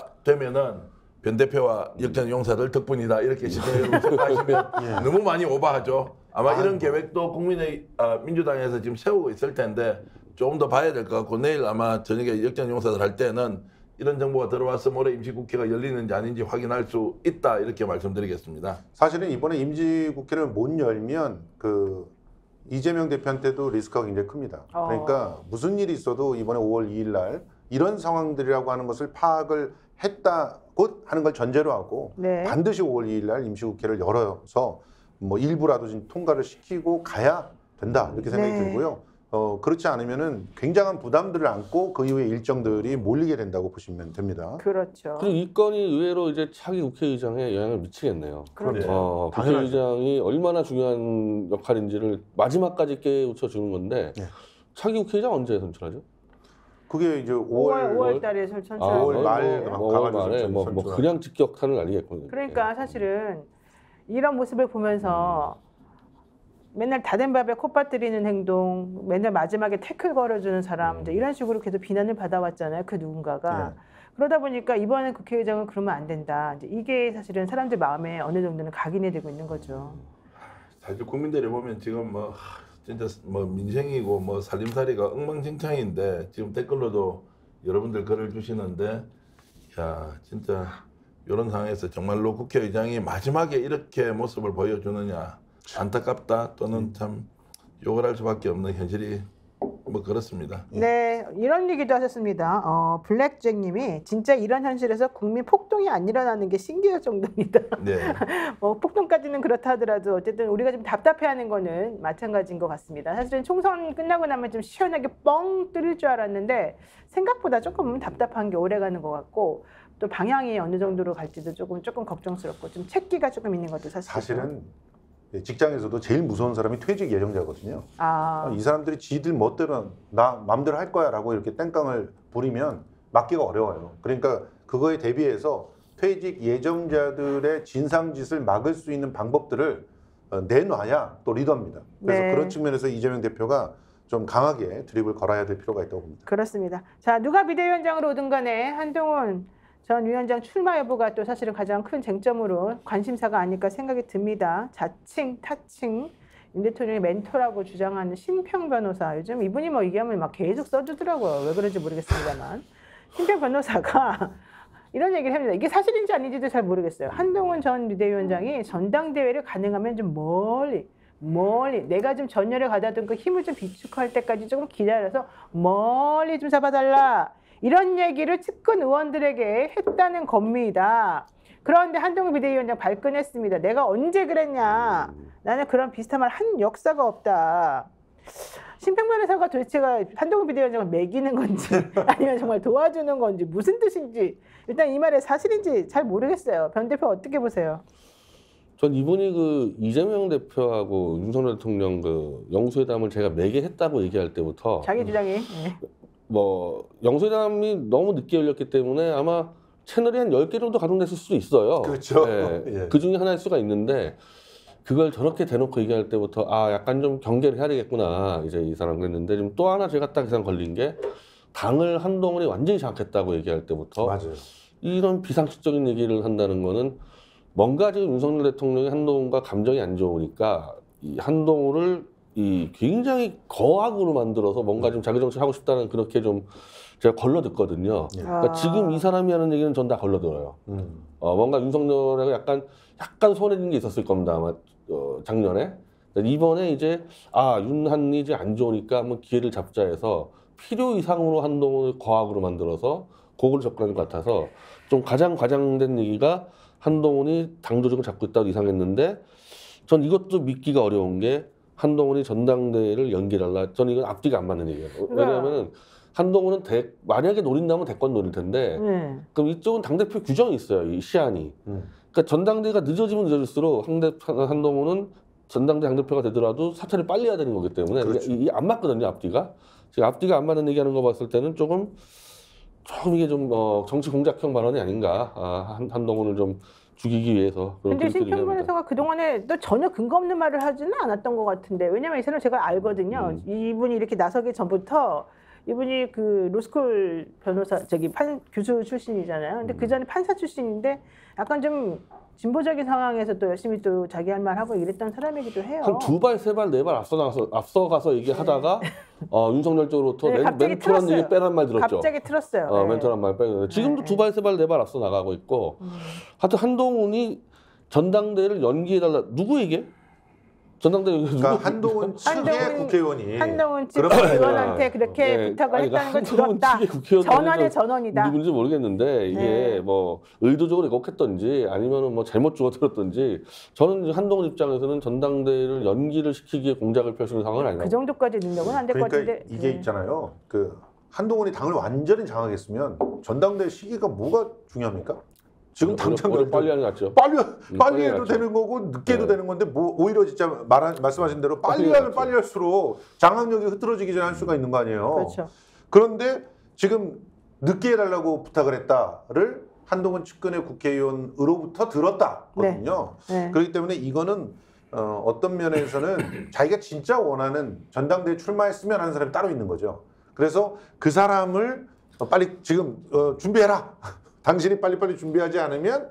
통과되면은 변 대표와 역전 용사들 덕분이다 이렇게 시청자여러분 생각하시면 너무 많이 오버하죠. 아마 이런 계획도 국민의 민주당에서 지금 세우고 있을 텐데 조금 더 봐야 될 것 같고 내일 아마 저녁에 역전 용사들 할 때는 이런 정보가 들어와서 모레 임시국회가 열리는지 아닌지 확인할 수 있다 이렇게 말씀드리겠습니다. 사실은 이번에 임시국회를 못 열면 그 이재명 대표한테도 리스크가 굉장히 큽니다. 그러니까 무슨 일이 있어도 이번에 5월 2일 날 이런 상황들이라고 하는 것을 파악을 했다고 하는 걸 전제로 하고 네. 반드시 5월 2일 날 임시국회를 열어서 뭐 일부라도 좀 통과를 시키고 가야 된다 이렇게 생각이 네. 들고요. 그렇지 않으면은 굉장한 부담들을 안고 그 이후에 일정들이 몰리게 된다고 보시면 됩니다. 그렇죠. 그리고 이 건이 의외로 이제 차기 국회의장에 영향을 미치겠네요. 그렇죠. 당연하죠. 국회의장이 얼마나 중요한 역할인지를 마지막까지 깨우쳐 주는 건데 네. 차기 국회의장 언제 선출하죠? 그게 이제 5월 달에 설천. 5월 말에 뭐 가가지고 5월 말에 뭐 선출하죠. 그냥 직격탄을 날리겠군요. 그러니까 사실은 이런 모습을 보면서 맨날 다 된 밥에 콧밥 들이는 행동, 맨날 마지막에 태클 걸어주는 사람 이제 이런 식으로 계속 비난을 받아왔잖아요. 그 누군가가. 그러다 보니까 이번에 국회의장은 그러면 안 된다. 이제 이게 사실은 사람들 마음에 어느 정도는 각인이 되고 있는 거죠. 사실 국민들이 보면 지금 뭐 진짜 뭐 민생이고 뭐 살림살이가 엉망진창인데 지금 댓글로도 여러분들 글을 주시는데 야 진짜 이런 상황에서 정말로 국회의장이 마지막에 이렇게 모습을 보여주느냐 안타깝다 또는 참 욕을 할 수밖에 없는 현실이 뭐 그렇습니다. 네, 이런 얘기도 하셨습니다. 블랙잭님이 진짜 이런 현실에서 국민 폭동이 안 일어나는 게 신기할 정도입니다. 네. 폭동까지는 그렇다 하더라도 어쨌든 우리가 좀 답답해하는 거는 마찬가지인 것 같습니다. 사실은 총선 끝나고 나면 좀 시원하게 뻥 뚫릴 줄 알았는데 생각보다 조금 답답한 게 오래가는 것 같고 또 방향이 어느 정도로 갈지도 조금 걱정스럽고 좀 책기가 조금 있는 것도 사실은 직장에서도 제일 무서운 사람이 퇴직 예정자거든요. 이 사람들이 지들 멋대로 나 마음대로 할 거야라고 이렇게 땡깡을 부리면 막기가 어려워요. 그러니까 그거에 대비해서 퇴직 예정자들의 진상짓을 막을 수 있는 방법들을 내놔야 또 리더입니다. 그래서 네. 그런 측면에서 이재명 대표가 좀 강하게 드립을 걸어야 될 필요가 있다고 봅니다. 그렇습니다. 자, 누가 비대위원장으로 오든 간에 한동훈 전 위원장 출마 여부가 또 사실은 가장 큰 쟁점으로 관심사가 아닐까 생각이 듭니다. 자칭, 타칭, 윤 대통령의 멘토라고 주장하는 신평 변호사. 요즘 이분이 뭐 얘기하면 막 계속 써주더라고요. 왜 그런지 모르겠습니다만. 신평 변호사가 이런 얘기를 합니다. 이게 사실인지 아닌지도 잘 모르겠어요. 한동훈 전 비대위원장이 전당대회를 가능하면 좀 멀리 내가 좀 전열에 가다듬고 힘을 좀 비축할 때까지 조금 기다려서 멀리 좀 잡아달라. 이런 얘기를 측근 의원들에게 했다는 겁니다. 그런데 한동훈 비대위원장 발끈했습니다. 내가 언제 그랬냐. 나는 그런 비슷한 말 한 역사가 없다. 심평변호사가 도대체가 한동훈 비대위원장을 매기는 건지 아니면 정말 도와주는 건지 무슨 뜻인지 일단 이 말이 사실인지 잘 모르겠어요. 변 대표 어떻게 보세요? 전 이분이 그 이재명 대표하고 윤석열 대통령 그 영수회담을 제가 매개 했다고 얘기할 때부터 자기 주장이 뭐 영수회담이 너무 늦게 열렸기 때문에 아마 채널이 한 10개 정도 가동됐을 수도 있어요. 그렇죠. 예. 예. 그 중에 하나일 수가 있는데 그걸 저렇게 대놓고 얘기할 때부터 아 약간 좀 경계를 해야 되겠구나 이제 이 사람 그랬는데 지금 또 하나 제가 딱 이상 걸린 게 당을 한동훈이 완전히 장악했다고 얘기할 때부터 맞아요. 이런 비상식적인 얘기를 한다는 거는 뭔가 지금 윤석열 대통령이 한동훈과 감정이 안 좋으니까 이 한동훈을 이 굉장히 거악으로 만들어서 뭔가 좀 자기 정치 하고 싶다는 그렇게 좀 제가 걸러 듣거든요. 그러니까 지금 이 사람이 하는 얘기는 전 다 걸러 들어요. 뭔가 윤석열하고 약간 소원해진 게 있었을 겁니다. 아마 작년에. 이번에 이제 윤한이 이제 안 좋으니까 한번 기회를 잡자 해서 필요 이상으로 한동훈을 거악으로 만들어서 그걸 접근한 것 같아서 좀 가장 과장된 얘기가 한동훈이 당 조직을 잡고 있다고 이상했는데 전 이것도 믿기가 어려운 게 한동훈이 전당대회를 연기해달라. 저는 이건 앞뒤가 안 맞는 얘기예요. 왜냐하면 한동훈은 만약에 노린다면 대권 노릴 텐데 그럼 이쪽은 당대표 규정이 있어요. 이 시한이. 그러니까 전당대회가 늦어지면 늦어질수록 한동훈은 전당대 당대표가 되더라도 사퇴를 빨리 해야 되는 거기 때문에 그렇죠. 이게 안 맞거든요. 앞뒤가. 지금 앞뒤가 안 맞는 얘기하는 거 봤을 때는 조금 이게 좀 정치 공작형 발언이 아닌가. 한동훈을 좀 죽이기 위해서. 근데 심평 변호사가 그동안에 또 전혀 근거 없는 말을 하지는 않았던 것 같은데 왜냐면 이 사람 제가 알거든요. 이분이 이렇게 나서기 전부터 이분이 그 로스쿨 변호사 교수 출신이잖아요. 근데 그 전에 판사 출신인데 약간 좀 진보적인 상황에서 또 열심히 또 자기 할 말 하고 이랬던 사람이기도 해요. 한 2발, 3발, 4발 앞서가서 얘기하다가 윤석열 쪽으로부터 멘토란 얘기 빼란 말 들었죠. 갑자기 틀었어요. 멘토란 말 빼는. 지금도 2발, 3발, 4발 앞서 나가고 있고 하여튼 한동훈이 전당대회를 연기해달라. 누구에게? 전당대회 그러니까 한동훈 측의 국회의원이 한동훈 측 그런 말 의원한테 그렇게 부탁을 했다는 걸 들었다. 전원의 전원이다. 누군지 모르겠는데 이게 뭐 의도적으로 왜곡했던지 아니면은 뭐 잘못 주워들었던지 저는 한동훈 입장에서는 전당대회를 연기를 시키기에 공작을 펼치는 상황은 아니라고. 그 정도까지 능력은 안 될 것 그러니까 같은데. 이게 있잖아요. 그 한동훈이 당을 완전히 장악했으면 전당대회 시기가 뭐가 중요합니까? 지금 당장 빨리 하는 게 낫죠. 빨리 해도 되는 거고 늦게 해도 되는 건데 뭐 오히려 진짜 말씀하신 대로 빨리 하면 빨리 할수록 장악력이 흐트러지기 전에 할 수가 있는 거 아니에요. 그렇죠. 그런데 지금 늦게 해달라고 부탁을 했다를 한동훈 측근의 국회의원으로부터 들었다거든요. 네. 그렇기 때문에 이거는 어떤 면에서는 자기가 진짜 원하는 전당대회 출마했으면 하는 사람이 따로 있는 거죠. 그래서 그 사람을 빨리 지금 준비해라. 당신이 빨리빨리 준비하지 않으면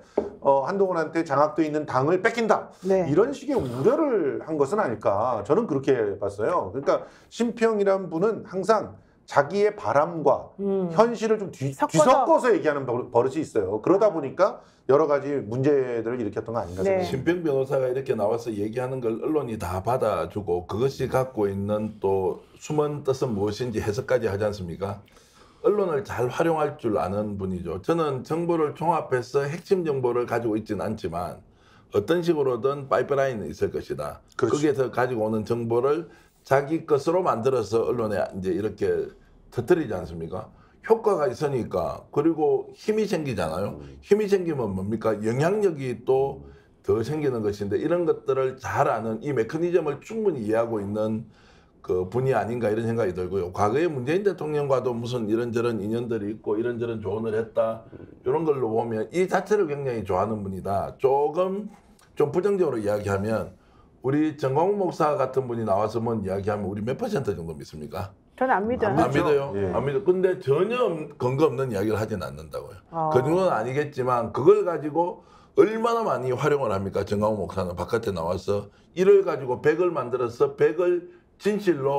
한동훈한테 장악돼 있는 당을 뺏긴다. 네. 이런 식의 우려를 한 것은 아닐까. 저는 그렇게 봤어요. 그러니까 심평이란 분은 항상 자기의 바람과 현실을 좀 뒤섞어서 얘기하는 버릇이 있어요. 그러다 보니까 여러 가지 문제들을 일으켰던 거 아닌가 생각합니다. 심평 변호사가 이렇게 나와서 얘기하는 걸 언론이 다 받아주고 그것이 갖고 있는 또 숨은 뜻은 무엇인지 해석까지 하지 않습니까? 언론을 잘 활용할 줄 아는 분이죠. 저는 정보를 종합해서 핵심 정보를 가지고 있지는 않지만 어떤 식으로든 파이프라인은 있을 것이다. 그렇죠. 거기에서 가지고 오는 정보를 자기 것으로 만들어서 언론에 이제 이렇게 터뜨리지 않습니까? 효과가 있으니까 그리고 힘이 생기잖아요. 힘이 생기면 뭡니까? 영향력이 또 더 생기는 것인데 이런 것들을 잘 아는 이 메커니즘을 충분히 이해하고 있는 그 분이 아닌가 이런 생각이 들고요. 과거에 문재인 대통령과도 무슨 이런저런 인연들이 있고 이런저런 조언을 했다. 이런 걸로 보면 이 자체를 굉장히 좋아하는 분이다. 조금 좀 부정적으로 이야기하면 우리 정광훈 목사 같은 분이 나와서 뭔 이야기하면 우리 몇 %? 정도 믿습니까? 저는 안 믿어요. 안 믿어요. 예. 안 믿어. 근데 전혀 근거 없는 이야기를 하진 않는다고요. 그 정도는 아니겠지만 그걸 가지고 얼마나 많이 활용을 합니까? 정광훈 목사는 바깥에 나와서 이를 가지고 100을 만들어서 100을 진실로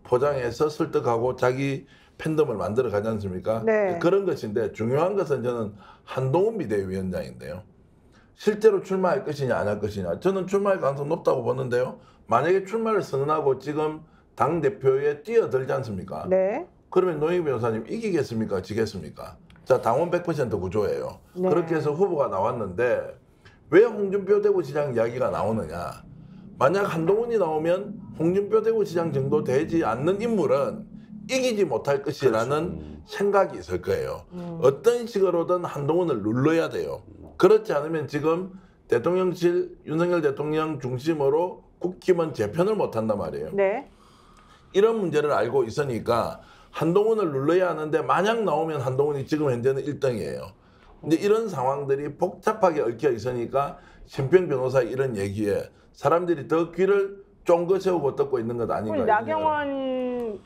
포장해서 설득하고 자기 팬덤을 만들어 가지 않습니까? 네. 그런 것인데 중요한 것은 저는 한동훈 비대위원장인데요. 실제로 출마할 것이냐 안 할 것이냐. 저는 출마할 가능성이 높다고 보는데요. 만약에 출마를 선언하고 지금 당대표에 뛰어들지 않습니까? 네. 그러면 노영희 변호사님 이기겠습니까? 지겠습니까? 자, 당원 100% 구조예요. 네. 그렇게 해서 후보가 나왔는데 왜 홍준표 대구시장 이야기가 나오느냐. 만약 한동훈이 나오면 홍준표 대구시장 정도 되지 않는 인물은 이기지 못할 것이라는 생각이 있을 거예요. 어떤 식으로든 한동훈을 눌러야 돼요. 그렇지 않으면 지금 대통령실 윤석열 대통령 중심으로 국힘은 재편을 못한단 말이에요. 네. 이런 문제를 알고 있으니까 한동훈을 눌러야 하는데 만약 나오면 한동훈이 지금 현재는 1등이에요. 근데 이런 상황들이 복잡하게 얽혀 있으니까 심평 변호사의 이런 얘기에 사람들이 더 귀를 쫑긋 세우고 듣고 있는 것 아닌가. 나경원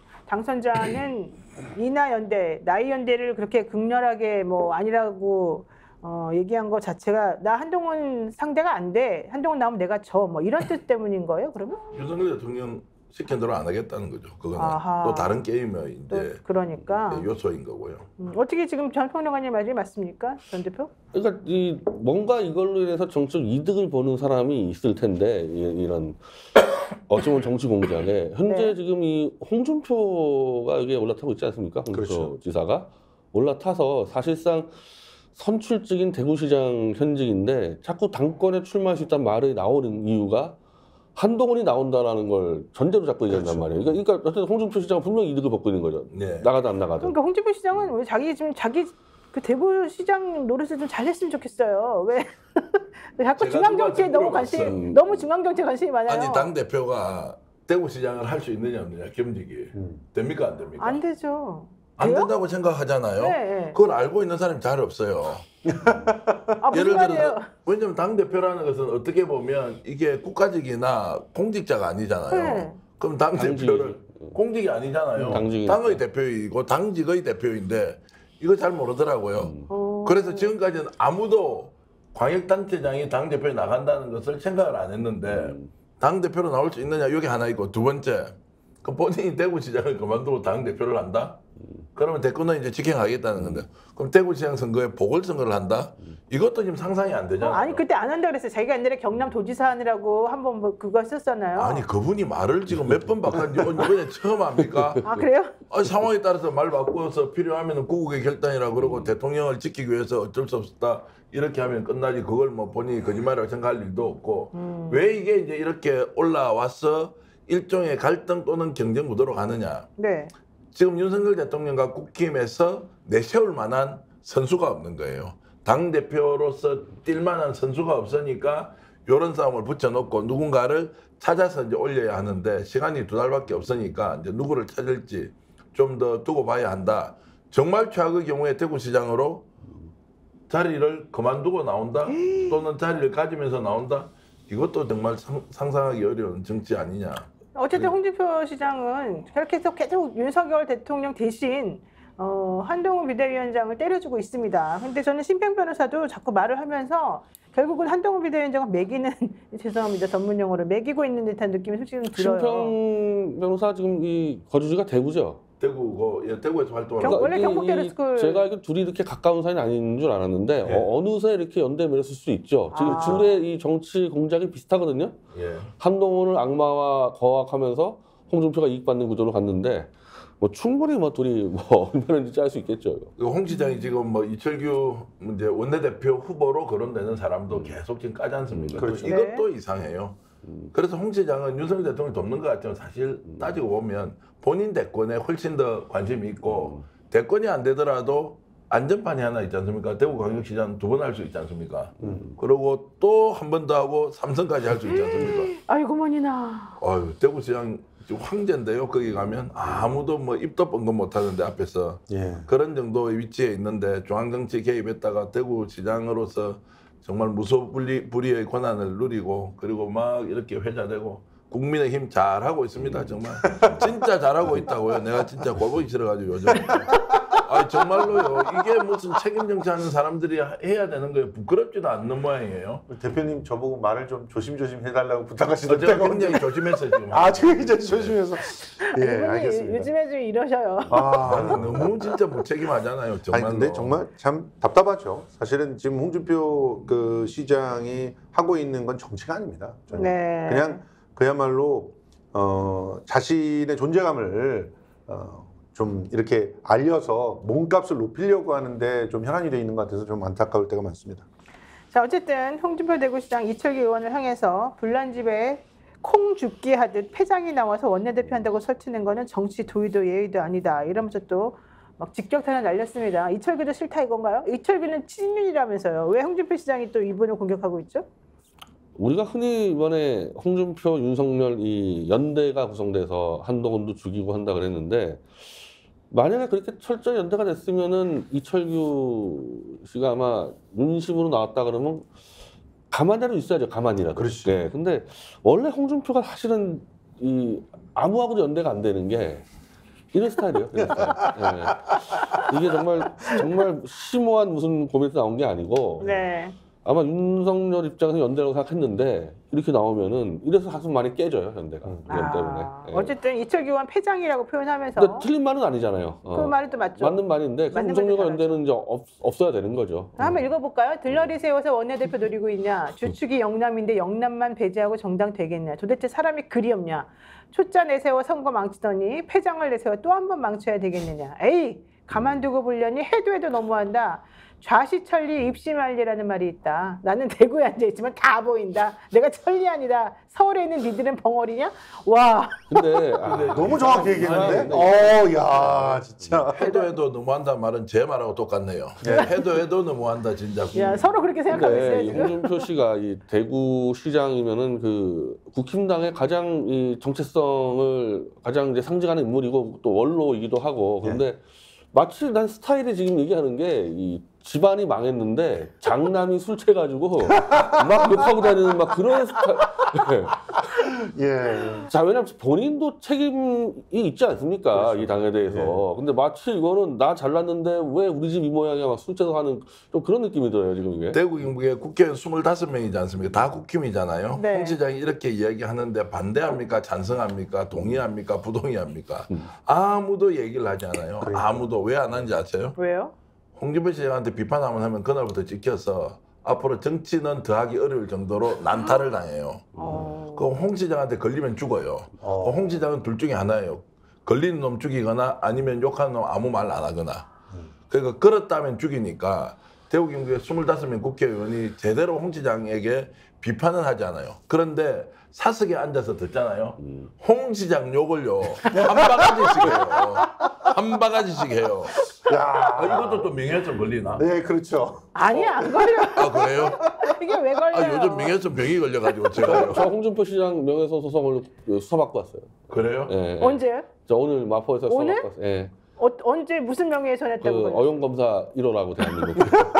당선자는 이나연대, 나이연대를 그렇게 극렬하게 뭐 아니라고 얘기한 것 자체가 나 한동훈 상대가 안 돼. 한동훈 나오면 내가 져. 뭐 이런 뜻 때문인 거예요, 그러면? 윤석열 대통령 시킨 대로 안 하겠다는 거죠. 그거는 아하. 또 다른 게임의 또 이제 그러니까 요소인 거고요. 어떻게 지금 전 평론가님 말이 맞습니까, 전 대표? 그러니까 이 뭔가 이걸로 인해서 정치적 이득을 보는 사람이 있을 텐데 이런 어쩌면 정치 공작에 현재 네. 지금 이 홍준표가 여기에 올라타고 있지 않습니까? 홍준표 그렇죠. 지사가 올라타서 사실상 선출직인 대구시장 현직인데 자꾸 당권에 출마할 수 있다는 말이 나오는 이유가 한동훈이 나온다라는 걸 전제로 잡고 얘기한단 말이에요. 그러니까 어쨌든 홍준표 시장은 분명히 이득을 받고 있는 거죠. 네. 나가도 안 나가도. 그러니까 홍준표 시장은 왜 자기 그 대구시장 노릇을 좀 잘했으면 좋겠어요. 왜 자꾸 제가 중앙 정치에 누구한테 너무 물어봤어요. 너무 중앙 정치에 관심이 많아요. 아니 당 대표가 대구시장을 할 수 있느냐 없느냐 겸직이 됩니까 안 됩니까? 안 되죠. 안 돼요? 된다고 생각하잖아요. 네, 네. 그걸 알고 있는 사람이 잘 없어요. 아, 무슨 말이에요? 왜냐면 당 대표라는 것은 어떻게 보면 이게 국가직이나 공직자가 아니잖아요. 네. 그럼 당 당직이지. 대표를 공직이 아니잖아요. 당직이니까. 당의 대표이고 당직의 대표인데 이거 잘 모르더라고요. 그래서 지금까지는 아무도 광역단체장이 당 대표에 나간다는 것을 생각을 안 했는데 당 대표로 나올 수 있느냐 여기 하나 있고 두 번째 그 본인이 대구시장을 그만두고 당 대표를 한다? 그러면 대권은 이제 직행하겠다는 건데 그럼 대구시장 선거에 보궐선거를 한다? 이것도 지금 상상이 안 되잖아요. 아니 그때 안 한다 그랬어요. 자기가 옛날에 경남 도지사 하느라고 한번 뭐 그거 썼잖아요. 아니 그분이 말을 지금 몇 번 바꿨는지 이번에 처음 합니까? 아 그래요? 아니, 상황에 따라서 말 바꿔서 필요하면 구국의 결단이라 그러고 대통령을 지키기 위해서 어쩔 수 없다 이렇게 하면 끝나지 그걸 뭐 본인이 거짓말이라고 생각할 일도 없고 왜 이게 이제 이렇게 올라와서 일종의 갈등 또는 경쟁 구도로 가느냐. 네. 지금 윤석열 대통령과 국힘에서 내세울 만한 선수가 없는 거예요. 당대표로서 뛸 만한 선수가 없으니까 이런 싸움을 붙여놓고 누군가를 찾아서 이제 올려야 하는데 시간이 2달밖에 없으니까 이제 누구를 찾을지 좀 더 두고 봐야 한다. 정말 최악의 경우에 대구시장으로 자리를 그만두고 나온다 또는 자리를 가지면서 나온다. 이것도 정말 상상하기 어려운 정치 아니냐. 어쨌든 홍준표 시장은 그렇게 해서 계속 윤석열 대통령 대신 한동훈 비대위원장을 때려주고 있습니다. 근데 저는 심평 변호사도 자꾸 말을 하면서 결국은 한동훈 비대위원장은 매기는 죄송합니다 전문 용어로 매기고 있는 듯한 느낌이 솔직히 좀 들어요. 심평 변호사 지금 이 거주지가 대구죠. 대구에서 활동을 경- 하고 원래 경북대로스쿨 제가 알기로 둘이 이렇게 가까운 사이는 아닌 줄 알았는데 네. 어느새 이렇게 연대 맺었을 수 있죠. 지금 아. 둘의 이 정치 공작이 비슷하거든요. 예. 한동훈을 악마와 거학하면서 홍준표가 이익받는 구조로 갔는데 뭐 충분히 뭐 둘이 뭐 얼마든지 짤 수 있겠죠. 홍 시장이 지금 뭐 이철규 이제 원내대표 후보로 거론되는 사람도 계속 지금 까지 않습니까? 그렇죠. 이것도 이상해요. 그래서 홍 시장은 윤석열 대통령이 돕는 것 같지만 사실 따지고 보면 본인 대권에 훨씬 더 관심이 있고 대권이 안 되더라도 안전판이 하나 있지 않습니까? 대구광역시장 2번 할 수 있지 않습니까? 그리고 또 한 번 더 하고 3선까지 할 수 있지 않습니까? 아이고 머니나. 아유, 대구시장 지금 황제인데요. 거기 가면 아무도 뭐 입도 뻥긋 못 하는데 앞에서 예. 그런 정도의 위치에 있는데 중앙정치 개입했다가 대구시장으로서 정말 무소불위의 권한을 누리고 그리고 막 이렇게 회자되고 국민의힘 잘하고 있습니다. 정말 진짜 잘하고 있다고요. 내가 진짜 골보기 싫어가지고 요즘 아 정말로요. 이게 무슨 책임 정치하는 사람들이 해야 되는 거예요. 부끄럽지도 않는 모양이에요. 대표님 저보고 말을 좀 조심조심 해달라고 부탁하시던데. 제가 굉장히 조심했어요 지금. 아, 지금 굉장히 조심해서. 예, 이분이 알겠습니다. 요즘에 좀 이러셔요. 아니 너무 진짜 무책임하잖아요. 아니 정말로. 근데 정말 참 답답하죠. 사실은 지금 홍준표 그 시장이 하고 있는 건 정치가 아닙니다. 저는. 네. 그냥 그야말로 자신의 존재감을 좀 이렇게 알려서 몸값을 높이려고 하는데 좀 혈안이 돼 있는 것 같아서 좀 안타까울 때가 많습니다. 자, 어쨌든 홍준표 대구시장 이철규 의원을 향해서 불난집에 콩 줍기 하듯 패장이 나와서 원내대표 한다고 설치는 거는 정치 도의도 예의도 아니다. 이러면서 또 막 직격탄을 날렸습니다. 이철규도 싫다 이건가요? 이철규는 친윤이라면서요. 왜 홍준표 시장이 또 이분을 공격하고 있죠? 우리가 흔히 이번에 홍준표, 윤석열 이 연대가 구성돼서 한동훈도 죽이고 한다 그랬는데 만약에 그렇게 철저히 연대가 됐으면은 이철규 씨가 아마 윤심으로 나왔다 그러면 가만히라도 있어야죠. 가만히라도. 그렇죠. 네. 근데 원래 홍준표가 사실은 이 아무하고도 연대가 안 되는 게 이런 스타일이에요. 이런 스타일. 네. 이게 정말 심오한 무슨 고민에서 나온 게 아니고 네. 아마 윤석열 입장에서 연대라고 생각했는데 이렇게 나오면은 이래서 한숨 많이 깨져요. 연대가. 이런 때문에. 예. 어쨌든 이철규 의원 패장이라고 표현하면서 근데 틀린 말은 아니잖아요. 그 말이 또 맞죠. 맞는 말인데 그 맞는 윤석열 말이 연대는 이제 없어야 되는 거죠. 한번 읽어볼까요? 들러리 세워서 원내대표 노리고 있냐? 주축이 영남인데 영남만 배제하고 정당 되겠냐? 도대체 사람이 그리 없냐? 초짜 내세워 선거 망치더니 패장을 내세워 또 한 번 망쳐야 되겠느냐? 에이! 가만두고 보려니 해도 너무한다. 좌시천리 입시만리라는 말이 있다. 나는 대구에 앉아있지만 다 보인다. 내가 천리안이다. 서울에 있는 니들은 벙어리냐? 와. 근데 너무 정확히 얘기했는데. 야 진짜. 해도 너무한다 말은 제 말하고 똑같네요. 해도 너무한다 진짜. 야, 서로 그렇게 생각하고 있어요, 근데 이 지금. 홍준표 씨가 이 대구 시장이면은 그 국힘당의 가장 이 정체성을 가장 이제 상징하는 인물이고 또 원로이기도 하고 그런데 마치 난 스타일이 지금 얘기하는 게 이 집안이 망했는데 장남이 술 취해가지고 막 욕하고 다니는 막 그런 스타일. 예. 자, 왜냐면 본인도 책임이 있지 않습니까? 그렇죠. 이 당에 대해서. 근데 마치 이거는 나 잘났는데 왜 우리 집 이 모양이야 막 술 취해서 하는 좀 그런 느낌이 들어요, 지금 이게. 대구 경북에 국회의원 25명이지 않습니까? 다 국힘이잖아요. 네. 홍 시장이 이렇게 이야기하는데 반대합니까? 찬성합니까? 동의합니까? 부동의합니까? 아무도 얘기를 하지 않아요. 아무도. 왜 안 하는지 아세요? 왜요? 홍준표 시장한테 비판하면 하면 그날부터 찍혀서 앞으로 정치는 더하기 어려울 정도로 난타를 당해요. 그 홍 시장한테 걸리면 죽어요. 홍 시장은 둘 중에 하나예요. 걸리는 놈 죽이거나 아니면 욕하는 놈 아무 말 안 하거나. 그러니까 걸었다면 죽이니까 대구 경북의 25명 국회의원이 제대로 홍 시장에게 비판은 하지 않아요. 그런데 사석에 앉아서 듣잖아요. 홍 시장 욕을요 한 바가지씩 해요. 한 바가지씩 해요. 야. 이것도 또 명예훼손 걸리나? 네, 그렇죠. 아니, 안 걸려. 아 그래요? 이게 왜 걸려요? 요즘 명예훼손 병이 걸려가지고 제가요. 저 홍준표 시장 명예훼손 소송을 수사받고 왔어요. 그래요? 예, 예. 언제요? 저 오늘 마포에서 오늘? 수사받고 왔어요. 예. 언제 무슨 명예훼손 그 했다고 걸렸어요? 어용검사 1호라고 대한민국.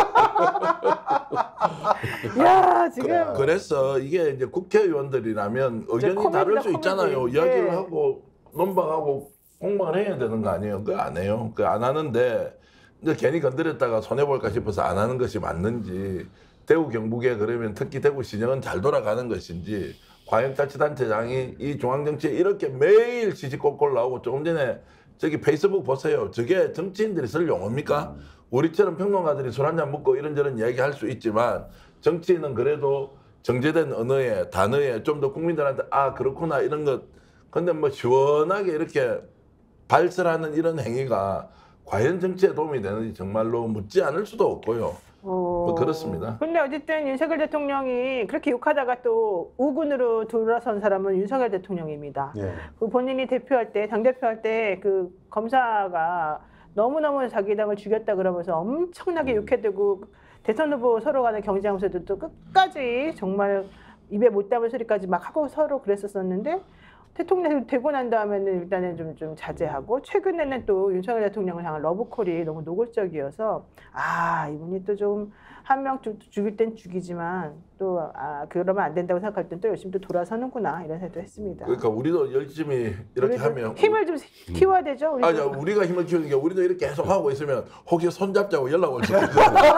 야, 지금 그래서 이게 이제 국회의원들이라면 의견이 코미디다, 다를 수 있잖아요. 코미디. 이야기를 네. 하고 논박하고 공방을 해야 되는 거 아니에요? 그거 안 해요. 그거 안 하는데 이제 괜히 건드렸다가 손해볼까 싶어서 안 하는 것이 맞는지 대구 경북에 그러면 특히 대구시정은 잘 돌아가는 것인지 광역자치단체장이 이 중앙정치에 이렇게 매일 시시콜콜 나오고 조금 전에 저기 페이스북 보세요. 저게 정치인들이 쓸 용어입니까? 우리처럼 평론가들이 술 한잔 먹고 이런저런 이야기할 수 있지만 정치인은 그래도 정제된 언어에 단어에 좀 더 국민들한테 아 그렇구나 이런 것 근데 뭐 시원하게 이렇게 발설하는 이런 행위가 과연 정치에 도움이 되는지 정말로 묻지 않을 수도 없고요. 뭐 그렇습니다. 근데 어쨌든 윤석열 대통령이 그렇게 욕하다가 또 우군으로 돌아선 사람은 윤석열 대통령입니다. 예. 그 본인이 대표할 때, 당대표할 때 그 검사가 너무너무 자기 당을 죽였다 그러면서 엄청나게 욕해대고 대선 후보 서로 간에 경쟁하면서도 또 끝까지 정말 입에 못 담을 소리까지 막 하고 서로 그랬었었는데 대통령이 되고 난 다음에는 일단은 좀 자제하고 최근에는 또 윤석열 대통령을 향한 러브콜이 너무 노골적이어서 이분이 또 좀 한 명 죽일 땐 죽이지만 또 그러면 안 된다고 생각할 땐 또 열심히 또 돌아서는구나 이런 생각도 했습니다. 그러니까 우리도 열심히 이렇게 하면 힘을 좀 키워야 되죠. 우리도. 아니야 우리가 힘을 키우는 게 우리도 이렇게 계속 하고 있으면 혹시 손잡자고 연락 올 수도 있어.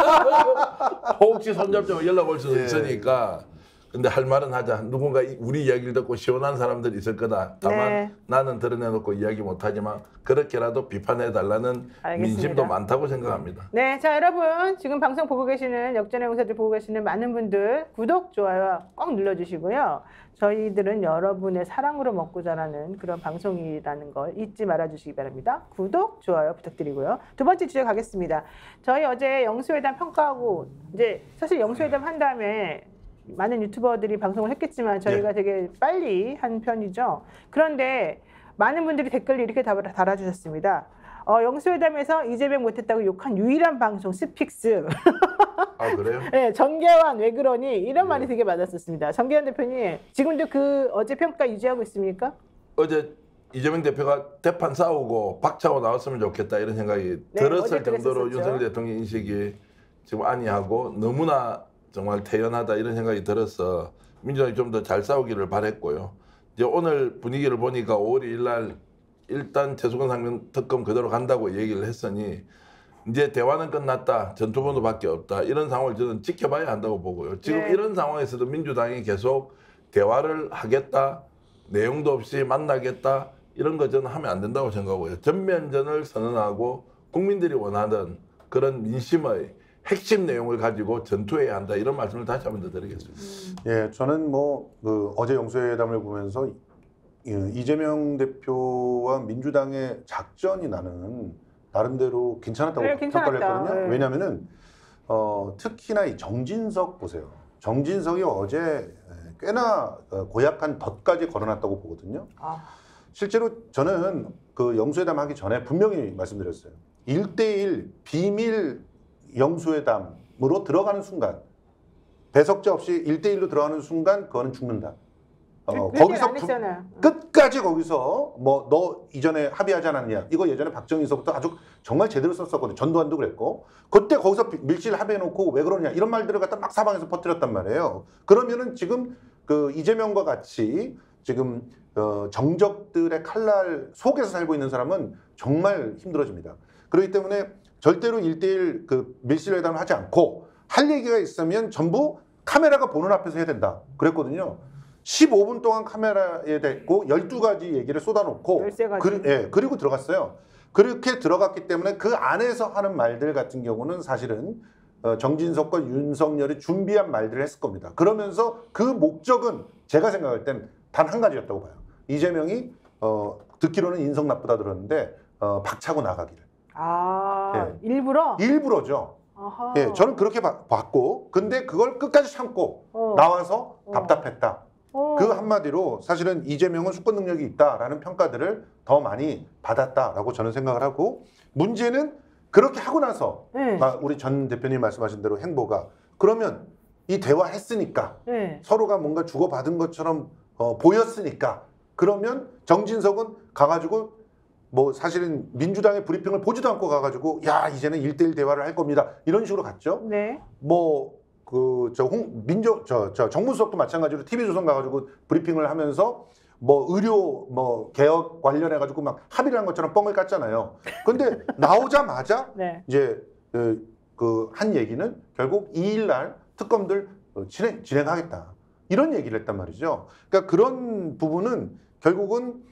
혹시 손잡자고 연락 올 수도 있으니까. 근데 할 말은 하자. 누군가 우리 이야기를 듣고 시원한 사람들이 있을 거다. 다만 나는 드러내놓고 이야기 못하지만 그렇게라도 비판해달라는 민심도 많다고 생각합니다. 네, 자 여러분 지금 방송 보고 계시는 역전의 용사들 보고 계시는 많은 분들 구독, 좋아요 꼭 눌러주시고요. 저희들은 여러분의 사랑으로 먹고 자라는 그런 방송이라는 걸 잊지 말아주시기 바랍니다. 구독, 좋아요 부탁드리고요. 두 번째 주제 가겠습니다. 저희 어제 영수회담 평가하고 이제 사실 영수회담 한 다음에 많은 유튜버들이 방송을 했겠지만 저희가 되게 빨리 한 편이죠. 그런데 많은 분들이 댓글을 이렇게 달아주셨습니다. 영수회담에서 이재명 못했다고 욕한 유일한 방송 스픽스. 아 그래요? 네, 정계환 왜 그러니 이런 말이 되게 많았었습니다. 정계환 대표님 지금도 그 어제 평가 유지하고 있습니까? 어제 이재명 대표가 대판 싸우고 박차고 나왔으면 좋겠다 이런 생각이 들었을 정도로 윤석열 대통령 인식이 지금 아니하고 너무나 정말 태연하다 이런 생각이 들어서 민주당이 좀 더 잘 싸우기를 바랬고요. 이제 오늘 분위기를 보니까 5월 2일 날 일단 최수근 상명 특검 그대로 간다고 얘기를 했으니 이제 대화는 끝났다. 전투번호밖에 없다. 이런 상황을 저는 지켜봐야 한다고 보고요. 지금 이런 상황에서도 민주당이 계속 대화를 하겠다. 내용도 없이 만나겠다. 이런 거 저는 하면 안 된다고 생각하고요. 전면전을 선언하고 국민들이 원하는 그런 민심의 핵심 내용을 가지고 전투해야 한다 이런 말씀을 다시 한 번 더 드리겠습니다. 예, 저는 그 어제 영수회담을 보면서 이재명 대표와 민주당의 작전이 나는 나름대로 괜찮았다고 평가를 했거든요. 왜냐하면은 특히나 이 정진석 보세요. 정진석이 어제 꽤나 고약한 덫까지 걸어놨다고 보거든요. 실제로 저는 그 영수회담 하기 전에 분명히 말씀드렸어요. 1대1 비밀 영수회담으로 들어가는 순간 배석자 없이 1대1로 들어가는 순간 그거는 죽는다. 거기서 끝까지 거기서 뭐 너 이전에 합의하지 않았냐 이거 예전에 박정희서부터 아주 정말 제대로 썼었거든요. 전두환도 그랬고 그때 거기서 밀실 합의해놓고 왜 그러냐 이런 말들을 갖다 막 사방에서 퍼뜨렸단 말이에요. 그러면은 지금 그 이재명과 같이 지금 정적들의 칼날 속에서 살고 있는 사람은 정말 힘들어집니다. 그렇기 때문에 절대로 1대1 그 밀실회담을 하지 않고 할 얘기가 있으면 전부 카메라가 보는 앞에서 해야 된다. 그랬거든요. 15분 동안 카메라에 대고 12가지 얘기를 쏟아놓고 13가지. 그리고 들어갔어요. 그렇게 들어갔기 때문에 그 안에서 하는 말들 같은 경우는 사실은 정진석과 윤석열이 준비한 말들을 했을 겁니다. 그러면서 그 목적은 제가 생각할 땐 단 한 가지였다고 봐요. 이재명이 듣기로는 인성 나쁘다 들었는데 박차고 나가기를. 일부러? 일부러죠. 아하. 예, 저는 그렇게 봤고 근데 그걸 끝까지 참고 나와서 답답했다. 그 한마디로 사실은 이재명은 수권 능력이 있다라는 평가들을 더 많이 받았다라고 저는 생각을 하고 문제는 그렇게 하고 나서 우리 전 대표님 말씀하신 대로 행보가 그러면 이 대화했으니까 서로가 뭔가 주고받은 것처럼 보였으니까 그러면 정진석은 가가지고 뭐 사실은 민주당의 브리핑을 보지도 않고 가가지고 야 이제는 1대1 대화를 할 겁니다 이런 식으로 갔죠. 뭐 그 정무수석도 마찬가지로 TV조선 가가지고 브리핑을 하면서 뭐 의료 뭐 개혁 관련해 가지고 막 합의를 한 것처럼 뻥을 깠잖아요. 근데 나오자마자 이제 그 한 얘기는 결국 2일 날 특검들 진행하겠다 이런 얘기를 했단 말이죠. 그러니까 그런 부분은 결국은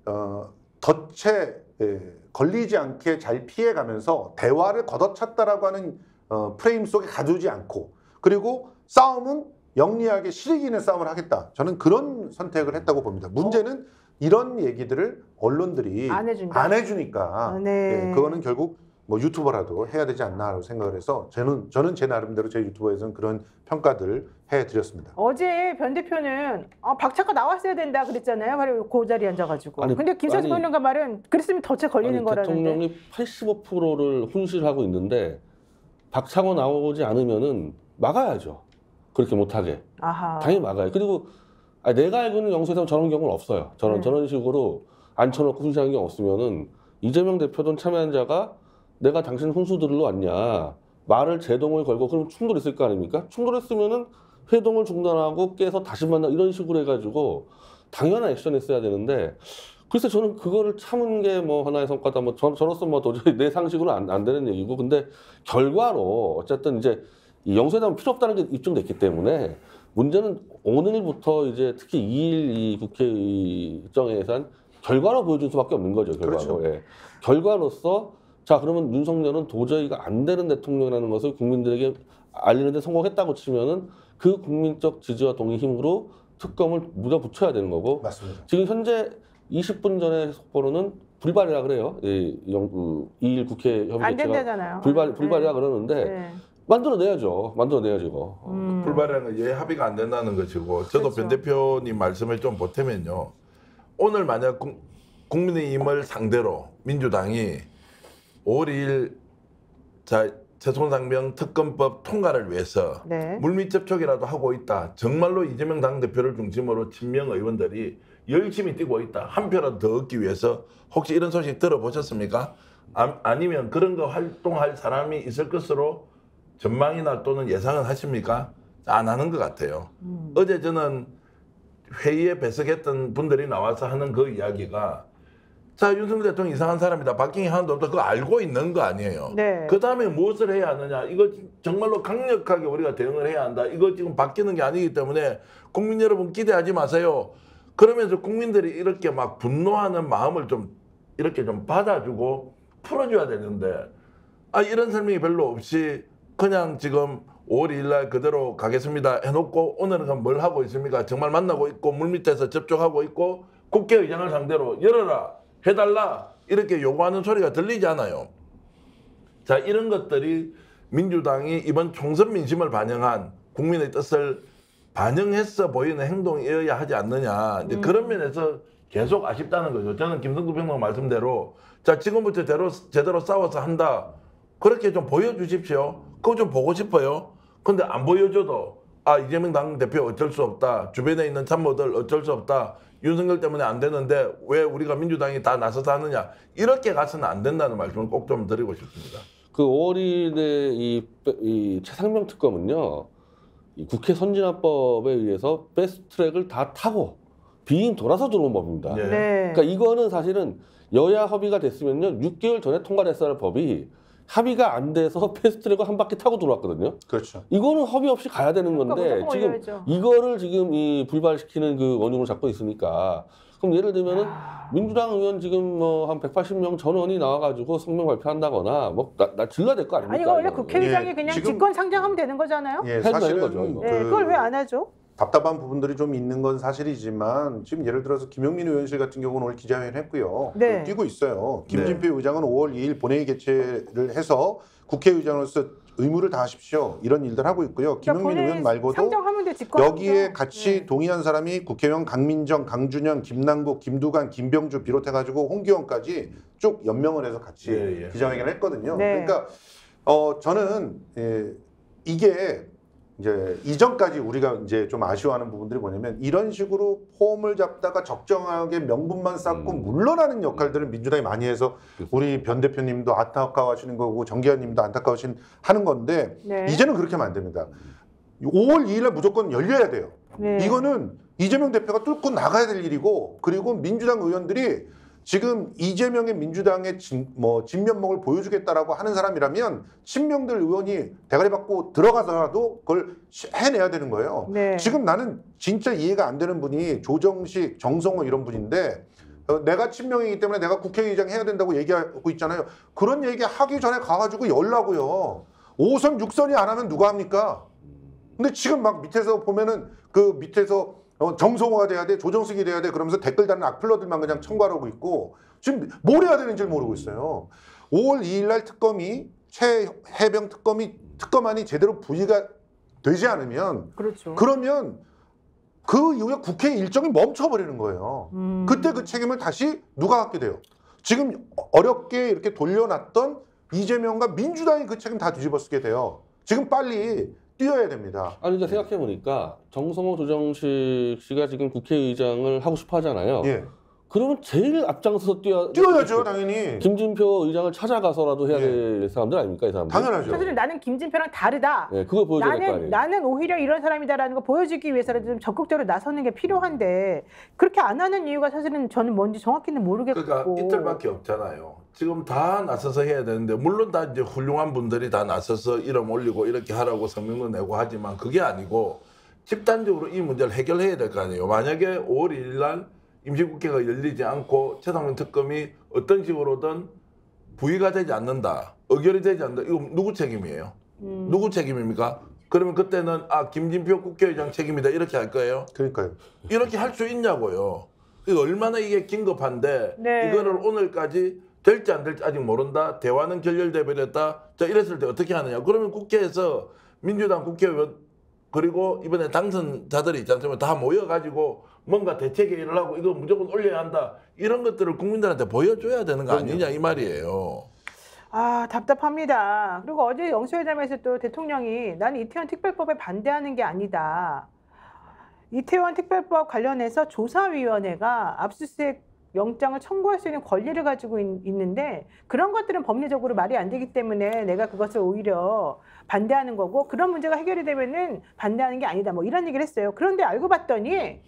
덫에 걸리지 않게 잘 피해가면서 대화를 걷어찼다라고 하는 프레임 속에 가두지 않고 그리고 싸움은 영리하게 실익 있는 싸움을 하겠다. 저는 그런 선택을 했다고 봅니다. 문제는 이런 얘기들을 언론들이 안 해주니까 그거는 결국 뭐 유튜버라도 해야 되지 않나라고 생각을 해서 저는 제 나름대로 제 유튜버에서는 그런 평가들을 해드렸습니다. 어제 변 대표는 박차가 나왔어야 된다 그랬잖아요. 바로 그 자리에 앉아가지고. 근데 김성수 변호사 말은 그랬으면 덫에 걸리는 거라는데. 대통령이 85%를 훈시하고 있는데 박차고 나오지 않으면은 막아야죠. 그렇게 못하게. 당연히 막아요. 그리고 아니, 내가 알고는 영수에서 저런 경우는 없어요. 저런 식으로 앉혀놓고 훈시하는 게 없으면은 이재명 대표든 참여한 자가 내가 당신 훈수 들으러 왔냐 말을 제동을 걸고 그럼 충돌했을 거 아닙니까? 충돌했으면은 회동을 중단하고 깨서 다시 만나 이런 식으로 해가지고 당연한 액션을 써야 되는데 글쎄 저는 그거를 참은 게 뭐 하나의 성과다 뭐 저로서 뭐 도저히 내 상식으로는 안 되는 얘기고 근데 결과로 어쨌든 이제 이 영수회담은 필요 없다는 게 입증됐기 때문에 문제는 오늘부터 이제 특히 2일 이 국회의정에 대한 결과로 보여줄 수밖에 없는 거죠. 결과로. 그렇죠. 예. 결과로서 자 그러면 윤석열은 도저히가 안 되는 대통령이라는 것을 국민들에게 알리는 데 성공했다고 치면은 그 국민적 지지와 동의 힘으로 특검을 묻어붙여야 되는 거고 맞습니다. 지금 현재 20분 전에 속보로는 불발이라 그래요. 2일 국회 협의 안 개최가 된다잖아요. 불발이라 그러는데 네. 만들어내야죠 이거. 불발이라는 건 예 합의가 안 된다는 것이고 저도 그렇죠. 변 대표님 말씀을 좀 보태면요. 오늘 만약 국민의힘을 상대로 민주당이 5월 2일 최순상명 특검법 통과를 위해서 네. 물밑 접촉이라도 하고 있다. 정말로 이재명 당대표를 중심으로 친명 의원들이 열심히 뛰고 있다. 한 표라도 더 얻기 위해서 혹시 이런 소식 들어보셨습니까? 아니면 그런 거 활동할 사람이 있을 것으로 전망이나 또는 예상은 하십니까? 안 하는 것 같아요. 어제 저는 회의에 배석했던 분들이 나와서 하는 그 이야기가 자 윤석열 대통령 이상한 사람이다. 박경희 하나도 없다. 그거 알고 있는 거 아니에요. 네. 그 다음에 무엇을 해야 하느냐. 이거 정말로 강력하게 우리가 대응을 해야 한다. 이거 지금 바뀌는 게 아니기 때문에 국민 여러분 기대하지 마세요. 그러면서 국민들이 이렇게 막 분노하는 마음을 좀 이렇게 좀 받아주고 풀어줘야 되는데 이런 설명이 별로 없이 그냥 지금 5월 2일 날 그대로 가겠습니다 해놓고 오늘은 뭘 하고 있습니까? 정말 만나고 있고 물밑에서 접촉하고 있고 국회의장을 상대로 열어라 해달라 이렇게 요구하는 소리가 들리지 않아요. 자 이런 것들이 민주당이 이번 총선 민심을 반영한 국민의 뜻을 반영해서 보이는 행동이어야 하지 않느냐. 이제 그런 면에서 계속 아쉽다는 거죠. 저는 김성두 평론 말씀대로 자 지금부터 제대로 싸워서 한다. 그렇게 좀 보여주십시오. 그거 좀 보고 싶어요. 근데 안 보여줘도 이재명 당대표 어쩔 수 없다. 주변에 있는 참모들 어쩔 수 없다. 윤석열 때문에 안 되는데 왜 우리가 민주당이 다 나서서 하느냐. 이렇게 가서는 안 된다는 말씀을 꼭 좀 드리고 싶습니다. 그 5월 2일에 이 최상명 특검은요. 이 국회 선진화법에 의해서 패스트트랙을 다 타고 빙 돌아서 들어온 법입니다. 네. 네. 그러니까 이거는 사실은 여야 협의가 됐으면요 6개월 전에 통과됐어야 할 법이 합의가 안 돼서 패스트트랙을 한 바퀴 타고 들어왔거든요. 그렇죠. 이거는 협의 없이 가야 되는 건데 무조건 지금 올려야죠. 이거를 지금 이 불발시키는 그 원흉을 잡고 있으니까 그럼 예를 들면은 민주당 의원 지금 뭐 한 180명 전원이 나와가지고 성명 발표한다거나 뭐 나 질러야 될 거 아닙니까? 아니 이거 원래 이거는. 국회의장이 예, 그냥 지금- 직권 상정하면 되는 거잖아요. 예, 해도 되는 사실은 거죠, 이거. 네, 그걸 왜 안 하죠? 답답한 부분들이 좀 있는 건 사실이지만 지금 예를 들어서 김용민 의원실 같은 경우는 오늘 기자회견 했고요. 네. 뛰고 있어요. 김진표 의장은 5월 2일 본회의 개최를 해서 국회의장으로서 의무를 다하십시오. 이런 일들 하고 있고요. 김용민 그러니까 의원 말고도 상정하면 돼 직권. 여기에 같이 네. 동의한 사람이 국회의원 강민정, 강준현, 김남국, 김두관, 김병주 비롯해가지고 홍기영까지 쭉 연명을 해서 같이 예. 기자회견을 했거든요. 네. 그러니까 저는 이게 이제 이전까지 우리가 이제 좀 아쉬워하는 부분들이 뭐냐면 이런 식으로 폼을 잡다가 적정하게 명분만 쌓고 물러나는 역할들을 민주당이 많이 해서 우리 변 대표님도 안타까워하시는 거고 정기환님도 안타까워하는 건데 네. 이제는 그렇게 하면 안 됩니다. 5월 2일날 무조건 열려야 돼요. 네. 이거는 이재명 대표가 뚫고 나가야 될 일이고 그리고 민주당 의원들이 지금 이재명의 민주당의 진면목을 보여주겠다라고 하는 사람이라면 친명들 의원이 대가리 받고 들어가서라도 그걸 해내야 되는 거예요. 네. 지금 나는 진짜 이해가 안 되는 분이 조정식, 정성호 이런 분인데 내가 친명이기 때문에 내가 국회의장 해야 된다고 얘기하고 있잖아요. 그런 얘기 하기 전에 가가지고 열라고요. 5선, 6선이 안 하면 누가 합니까? 근데 지금 막 밑에서 보면은 그 밑에서 정성호가 돼야 돼, 조정식이 돼야 돼 그러면서 댓글 다는 악플러들만 그냥 청구하고 있고 지금 뭘 해야 되는지 모르고 있어요. 5월 2일 날 특검이 최해병 특검안이 제대로 부의가 되지 않으면 그렇죠. 그러면 그 이후에 국회 일정이 멈춰버리는 거예요. 그때 그 책임을 다시 누가 갖게 돼요? 지금 어렵게 이렇게 돌려놨던 이재명과 민주당이 그 책임 다 뒤집어 쓰게 돼요. 지금 빨리 뛰어야 됩니다. 아니, 그러니까 생각해 보니까 정성호 조정식 씨가 지금 국회의장을 하고 싶어 하잖아요. 예. 그러면 제일 앞장서서 뛰어야죠, 당연히. 김진표 의장을 찾아가서라도 해야 될 사람들 아닙니까, 이 사람들? 당연하죠. 사실은 나는 김진표랑 다르다. 네, 그걸 보여줘야 될 거 아니에요. 나는 오히려 이런 사람이다라는 거 보여주기 위해서라도 좀 적극적으로 나서는 게 필요한데 그렇게 안 하는 이유가 사실은 저는 뭔지 정확히는 모르겠고. 그러니까 이틀밖에 없잖아요. 지금 다 나서서 해야 되는데 물론 다 이제 훌륭한 분들이 다 나서서 이름 올리고 이렇게 하라고 성명도 내고 하지만 그게 아니고 집단적으로 이 문제를 해결해야 될 거 아니에요. 만약에 5월 1일 날 임시국회가 열리지 않고 최상병 특검이 어떤 식으로든 부의가 되지 않는다, 의결이 되지 않는다. 이거 누구 책임이에요? 누구 책임입니까? 그러면 그때는 김진표 국회의장 책임이다 이렇게 할 거예요? 그러니까요. 이렇게 할 수 있냐고요. 이거 얼마나 이게 긴급한데 네. 이거를 오늘까지 될지 안 될지 아직 모른다. 대화는 결렬돼 버렸다. 자 이랬을 때 어떻게 하느냐. 그러면 국회에서 민주당 국회의원 그리고 이번에 당선자들이 있지 않습니까? 다 모여가지고 뭔가 대책 회의를 하고 이거 무조건 올려야 한다. 이런 것들을 국민들한테 보여줘야 되는 거 아니냐 이 말이에요. 아, 답답합니다. 그리고 어제 영수회담에서 또 대통령이 나는 이태원 특별법에 반대하는 게 아니다. 이태원 특별법 관련해서 조사위원회가 압수수색 영장을 청구할 수 있는 권리를 가지고 있는데 그런 것들은 법리적으로 말이 안 되기 때문에 내가 그것을 오히려 반대하는 거고 그런 문제가 해결이 되면은 반대하는 게 아니다. 뭐 이런 얘기를 했어요. 그런데 알고 봤더니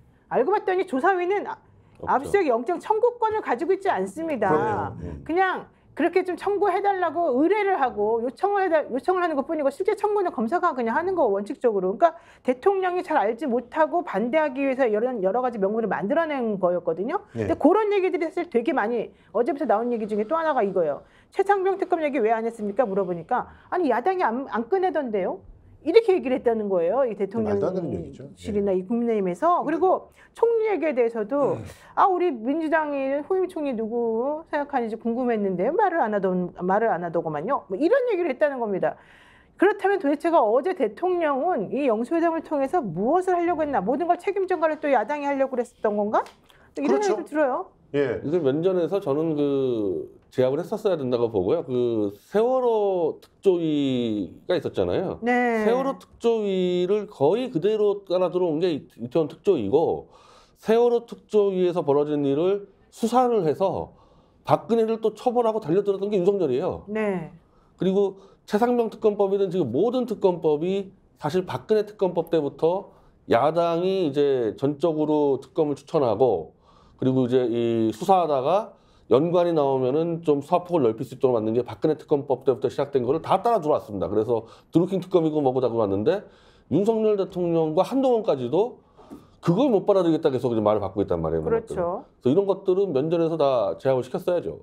조사위는 압수수색 영장 청구권을 가지고 있지 않습니다. 그럼요. 그냥 그렇게 좀 청구해달라고 의뢰를 하고 요청을 하는 것뿐이고 실제 청구는 검사가 그냥 하는 거 원칙적으로. 그러니까 대통령이 잘 알지 못하고 반대하기 위해서 여러 가지 명분을 만들어낸 거였거든요. 네. 근데 그런 얘기들이 사실 되게 많이 어제부터 나온 얘기 중에 또 하나가 이거예요. 최상병 특검 얘기 왜 안 했습니까? 물어보니까 아니 야당이 안 꺼내던데요. 이렇게 얘기를 했다는 거예요. 이 말도 안 되는 얘기죠. 대통령실이나 이 국민의힘에서. 그리고 총리 얘기에 대해서도 우리 민주당이 후임 총리 누구 생각하는지 궁금했는데 말을 안 하더구만요. 뭐 이런 얘기를 했다는 겁니다. 그렇다면 도대체가 어제 대통령은 이 영수회담을 통해서 무엇을 하려고 했나? 모든 걸 책임 전가를 또 야당이 하려고 그랬었던 건가? 또 이런 그렇죠. 얘기도 들어요. 예. 이걸 면전에서 저는 제압을 했었어야 된다고 보고요. 세월호 특조위가 있었잖아요. 네. 세월호 특조위를 거의 그대로 따라 들어온 게 이태원 특조위고 세월호 특조위에서 벌어진 일을 수사를 해서 박근혜를 또 처벌하고 달려들었던 게 윤석열이에요. 네. 그리고 최상병 특검법이든 지금 모든 특검법이 사실 박근혜 특검법 때부터 야당이 이제 전적으로 특검을 추천하고 그리고 이제 이 수사하다가 연관이 나오면은 좀 수사폭을 넓힐 수 있도록 만든 게 박근혜 특검법 때부터 시작된 거를 다 따라 들어왔습니다. 그래서 드루킹 특검이고 뭐고 자고 왔는데 윤석열 대통령과 한동훈까지도 그걸 못 받아들이겠다 계속 이제 말을 바꾸고 있단 말이에요. 그렇죠. 그래서 이런 것들은 면전에서 다 제압을 시켰어야죠.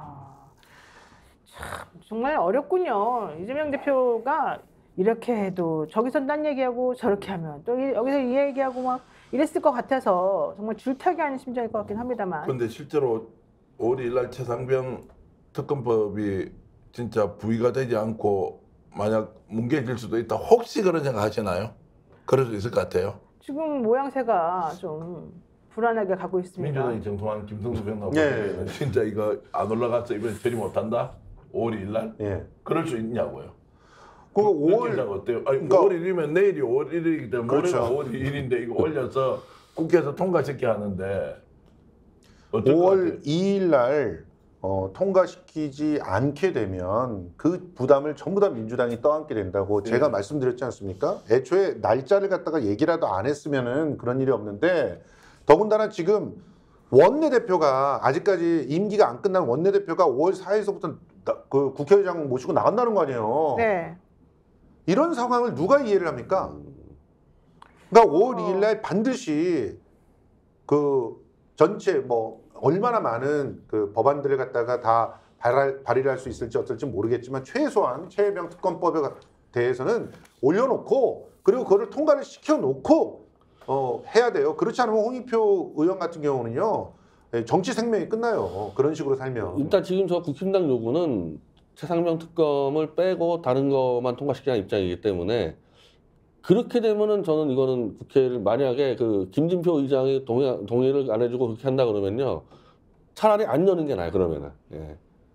참 정말 어렵군요. 이재명 대표가 이렇게 해도 저기서 딴 얘기하고 저렇게 하면 또 여기서 이 얘기하고 막 이랬을 것 같아서 정말 줄타기 하는 심정일 것 같긴 합니다만. 그런데 실제로 5월 1일 날 최상병 특검법이 진짜 부의가 되지 않고 만약 뭉개질 수도 있다. 혹시 그런 생각 하시나요? 그럴 수 있을 것 같아요. 지금 모양새가 좀 불안하게 가고 있습니다. 민주당이 정통한 김성수 변호사 예. 보기에는 진짜 이거 안 올라갔어 이번에 처리 못한다. 5월 1일 날 예. 그럴 수 있냐고요. 그 느낌상 어때요? 아니, 그러니까- 5월 1일이면 내일이 5월 1일이기 때문에 그렇죠. 모레가 5월 2일인데 이거 올려서 국회에서 통과시켜야 하는데 어떨 것 5월 같아요? 2일 날 통과시키지 않게 되면 그 부담을 전부 다 민주당이 떠안게 된다고 제가 말씀드렸지 않습니까? 애초에 날짜를 갖다가 얘기라도 안 했으면은 그런 일이 없는데 더군다나 지금 원내대표가 아직까지 임기가 안 끝난 원내대표가 5월 4일서부터 그 국회의장 모시고 나간다는 거 아니에요. 네. 이런 상황을 누가 이해를 합니까? 그러니까 5월 2일 날 반드시 그 전체 뭐 얼마나 많은 그 법안들을 갖다가 다 발의를 할 수 있을지 어떨지 모르겠지만 최소한 최혜병 특검법에 대해서는 올려놓고 그리고 그거를 통과를 시켜놓고 해야 돼요. 그렇지 않으면 홍익표 의원 같은 경우는요 정치 생명이 끝나요. 그런 식으로 살면. 일단 지금 저 국힘당 요구는 최상병 특검을 빼고 다른 것만 통과시키는 입장이기 때문에 그렇게 되면은 저는 이거는 국회를 만약에 그 김진표 의장이 동의를 안 해주고 그렇게 한다 그러면요 차라리 안 여는 게 나아요. 그러면은. 예.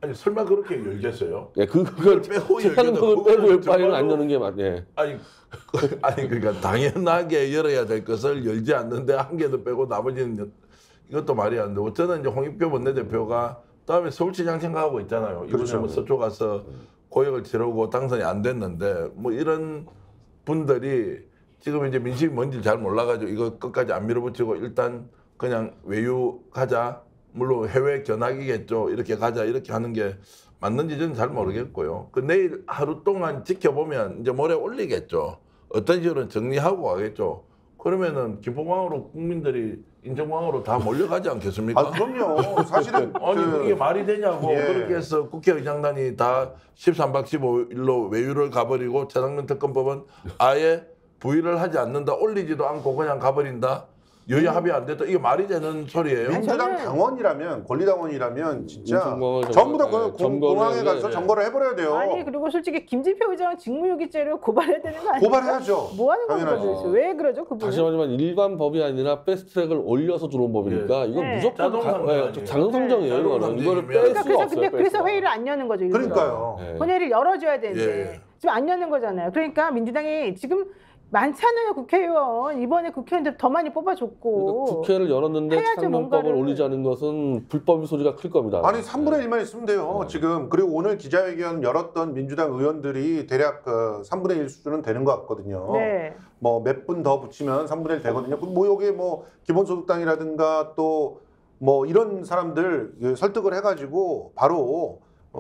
아니 설마 그렇게 열겠어요? 예, 그걸 빼고 최상급을 열겠다. 빼고 그거는 바에는 안 정말로- 여는 게 맞네. 아니 그러니까 당연하게 열어야 될 것을 열지 않는데 한 개도 빼고 나머지는 이것도 말이 안 되고 저는 이제 홍익표 원내대표가 다음에 서울시장 생각하고 있잖아요. 이번에 그렇죠. 뭐 서초 가서 고역을 치르고 당선이 안 됐는데 뭐 이런 분들이 지금 이제 민심이 뭔지 잘 몰라가지고 이거 끝까지 안 밀어붙이고 일단 그냥 외유하자. 물론 해외 견학이겠죠. 이렇게 가자 이렇게 하는 게 맞는지 저는 잘 모르겠고요. 그 내일 하루 동안 지켜보면 이제 모레 올리겠죠. 어떤 식으로 정리하고 가겠죠. 그러면은 김포공항으로 국민들이 인천공항으로 다 몰려가지 않겠습니까? 아 그럼요. 사실은 아니 이게 말이 되냐고. 예. 그렇게 해서 국회의장단이 다 13박 15일로 외유를 가버리고 최상면 특검법은 아예 부의를 하지 않는다. 올리지도 않고 그냥 가버린다. 여야 합의 안 됐다. 이게 말이 되는 소리예요. 민주당 저는- 당원이라면 권리당원이라면 진짜 인천공항을 전부 다 점거- 공항에 가서 예. 점거를 해버려야 돼요. 아니 그리고 솔직히 김진표 의장은 직무유기죄로 고발해야 되는 거 아니에요? 고발해야죠. 뭐 하는 겁니까 당연하죠. 도대체? 왜 그러죠 그분은? 다시 말하지만 일반 법이 아니라 패스트트랙을 올려서 들어온 법이니까 이건 네. 무조건 자동상정 아니에요. 자동상정이에요. 네. 이거는 이거를 자동상정이면- 뺄 그러니까 수가 없어요. 뺄 그래서 수가. 회의를 안 여는 거죠. 일부러. 그러니까요. 예. 본회의를 열어줘야 되는데 예. 지금 안 여는 거잖아요. 그러니까 민주당이 지금 많잖아요 국회의원. 이번에 국회의원들 더 많이 뽑아줬고. 그러니까 국회를 열었는데 해야죠, 창명법을 뭔가를. 올리지 않은 것은 불법의 소리가 클 겁니다. 아니 3분의 1만 있으면 돼요. 네. 지금 그리고 오늘 기자회견 열었던 민주당 의원들이 대략 3분의 1 수준은 되는 것 같거든요. 네. 뭐 몇 분 더 붙이면 3분의 1 되거든요. 뭐 여기 뭐 기본소득당이라든가 또 뭐 이런 사람들 설득을 해가지고 바로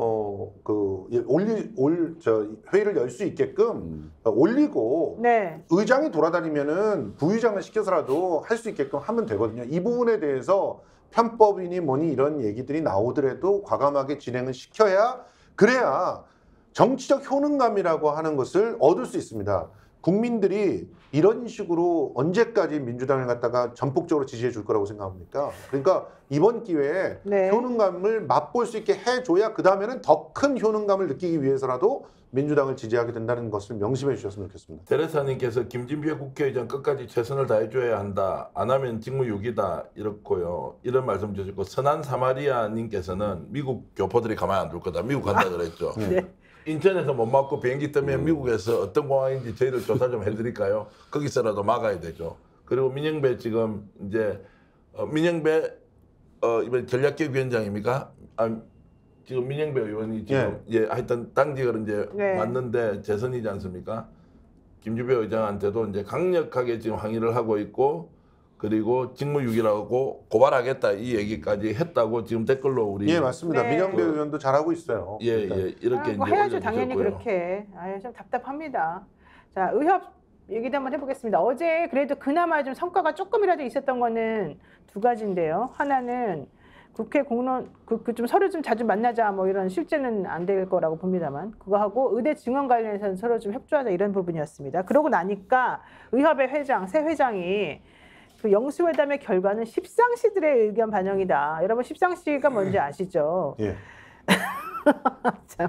회의를 열 수 있게끔 올리고 네. 의장이 돌아다니면은 부의장을 시켜서라도 할 수 있게끔 하면 되거든요. 이 부분에 대해서 편법이니 뭐니 이런 얘기들이 나오더라도 과감하게 진행을 시켜야 그래야 정치적 효능감이라고 하는 것을 얻을 수 있습니다. 국민들이 이런 식으로 언제까지 민주당을 갖다가 전폭적으로 지지해 줄 거라고 생각합니까? 그러니까 이번 기회에 네. 효능감을 맛볼 수 있게 해줘야 그 다음에는 더 큰 효능감을 느끼기 위해서라도 민주당을 지지하게 된다는 것을 명심해 주셨으면 좋겠습니다. 테레사님께서 김진표 국회의장 끝까지 최선을 다해줘야 한다. 안 하면 직무유기다. 이렇고요. 이런 말씀 주셨고 선한 사마리아님께서는 미국 교포들이 가만 안 둘 거다. 미국 간다 그랬죠. 네. 인천에서 못 막고 비행기 뜨면 미국에서 어떤 공항인지 저희들 조사 좀 해드릴까요? 거기서라도 막아야 되죠. 그리고 민영배 지금 이제 민영배 이번 전략기획위원장입니까? 지금 민영배 의원이 지금 하여튼 당직을 이제 네. 맡는데 재선이지 않습니까? 김주배 의장한테도 이제 강력하게 지금 항의를 하고 있고 그리고 직무유기라고 고발하겠다 이 얘기까지 했다고 지금 댓글로 우리 예, 맞습니다. 네. 민영배 의원도 잘하고 있어요. 일단. 이렇게 뭐 이제 해야죠 당연히 올려주셨고요. 그렇게. 아유 좀 답답합니다. 자 의협 얘기도 한번 해보겠습니다. 어제 그래도 그나마 좀 성과가 조금이라도 있었던 거는 두 가지인데요. 하나는 국회 공론 좀 서로 좀 자주 만나자 뭐 이런 실제는 안 될 거라고 봅니다만 그거 하고 의대 증원 관련해서는 서로 좀 협조하자 이런 부분이었습니다. 그러고 나니까 의협의 회장 새 회장이 그 영수회담의 결과는 십상시들의 의견 반영이다. 여러분 십상시가 뭔지 아시죠? 예. 참.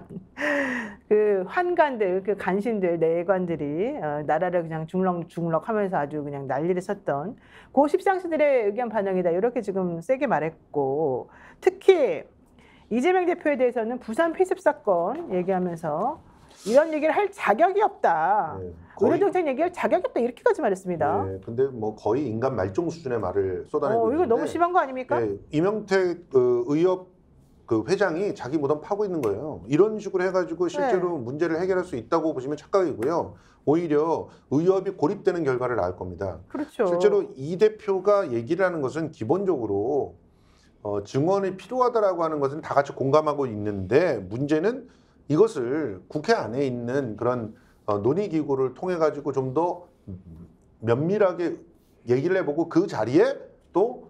그 환관들, 그 간신들, 내관들이 나라를 그냥 중럭중럭하면서 아주 그냥 난리를 쳤던 그 십상시들의 의견 반영이다. 이렇게 지금 세게 말했고 특히 이재명 대표에 대해서는 부산 피습 사건 얘기하면서 이런 얘기를 할 자격이 없다. 예, 거의- 의료정책 얘기할 자격이 없다. 이렇게까지 말했습니다. 예, 근데 뭐 거의 인간 말종 수준의 말을 쏟아내고 이거 있는데 너무 심한 거 아닙니까? 예, 이명택 의협 그 회장이 자기 무덤 파고 있는 거예요. 이런 식으로 해가지고 실제로 문제를 해결할 수 있다고 보시면 착각이고요. 오히려 의협이 고립되는 결과를 낳을 겁니다. 그렇죠. 실제로 이 대표가 얘기를 하는 것은 기본적으로 증언이 필요하다라고 하는 것은 다 같이 공감하고 있는데 문제는 이것을 국회 안에 있는 그런 논의기구를 통해 가지고 좀 더 면밀하게 얘기를 해보고 그 자리에 또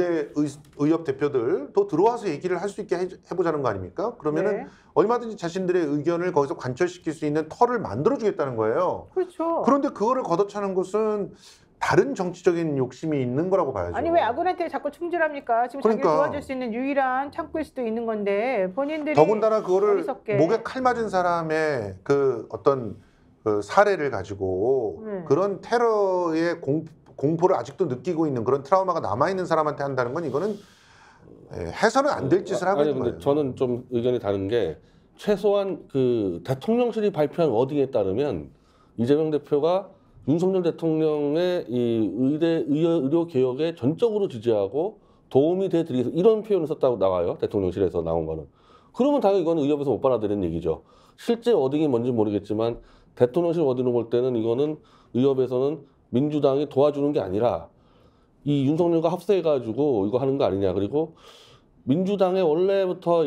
의협 대표들 또 들어와서 얘기를 할 수 있게 해보자는 거 아닙니까? 그러면은 네. 얼마든지 자신들의 의견을 거기서 관철시킬 수 있는 털을 만들어주겠다는 거예요. 그렇죠. 그런데 그거를 걷어차는 것은 다른 정치적인 욕심이 있는 거라고 봐야죠. 아니 왜 아군한테 자꾸 충질합니까? 지금 자기를 그러니까. 도와줄 수 있는 유일한 창구일 수도 있는 건데 본인들이 더군다나 그거를 어리석게. 목에 칼 맞은 사람의 그 어떤 그 사례를 가지고 그런 테러의 공포를 아직도 느끼고 있는 그런 트라우마가 남아 있는 사람한테 한다는 건 이거는 해서는 안 될 짓을 하고 아니 있는 근데 거예요. 저는 좀 의견이 다른 게 최소한 그 대통령실이 발표한 워딩에 따르면 이재명 대표가 윤석열 대통령의 이 의료 개혁에 전적으로 지지하고 도움이 돼 드리겠다 이런 표현을 썼다고 나와요. 대통령실에서 나온 거는. 그러면 당연히 이거는 의협에서 못 받아들이는 얘기죠. 실제 워딩이 뭔지 모르겠지만 대통령실 워딩을 볼 때는 이거는 의협에서는 민주당이 도와주는 게 아니라 이 윤석열과 합세해가지고 이거 하는 거 아니냐. 그리고 민주당의 원래부터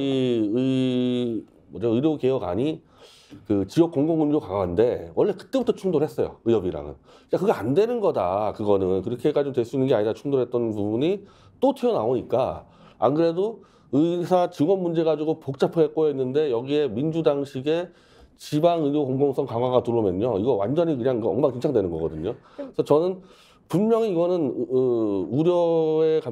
의료 개혁안이 그 지역 공공의료 강화인데 원래 그때부터 충돌했어요. 의협이랑은. 야, 그게 안 되는 거다. 그거는 그렇게 해가지고 될 수 있는 게 아니라 충돌했던 부분이 또 튀어나오니까 안 그래도 의사 증원 문제 가지고 복잡하게 꼬였는데 여기에 민주당식의 지방 의료 공공성 강화가 들어오면요. 이거 완전히 그냥 엉망진창 되는 거거든요. 그래서 저는 분명히 이거는 우려의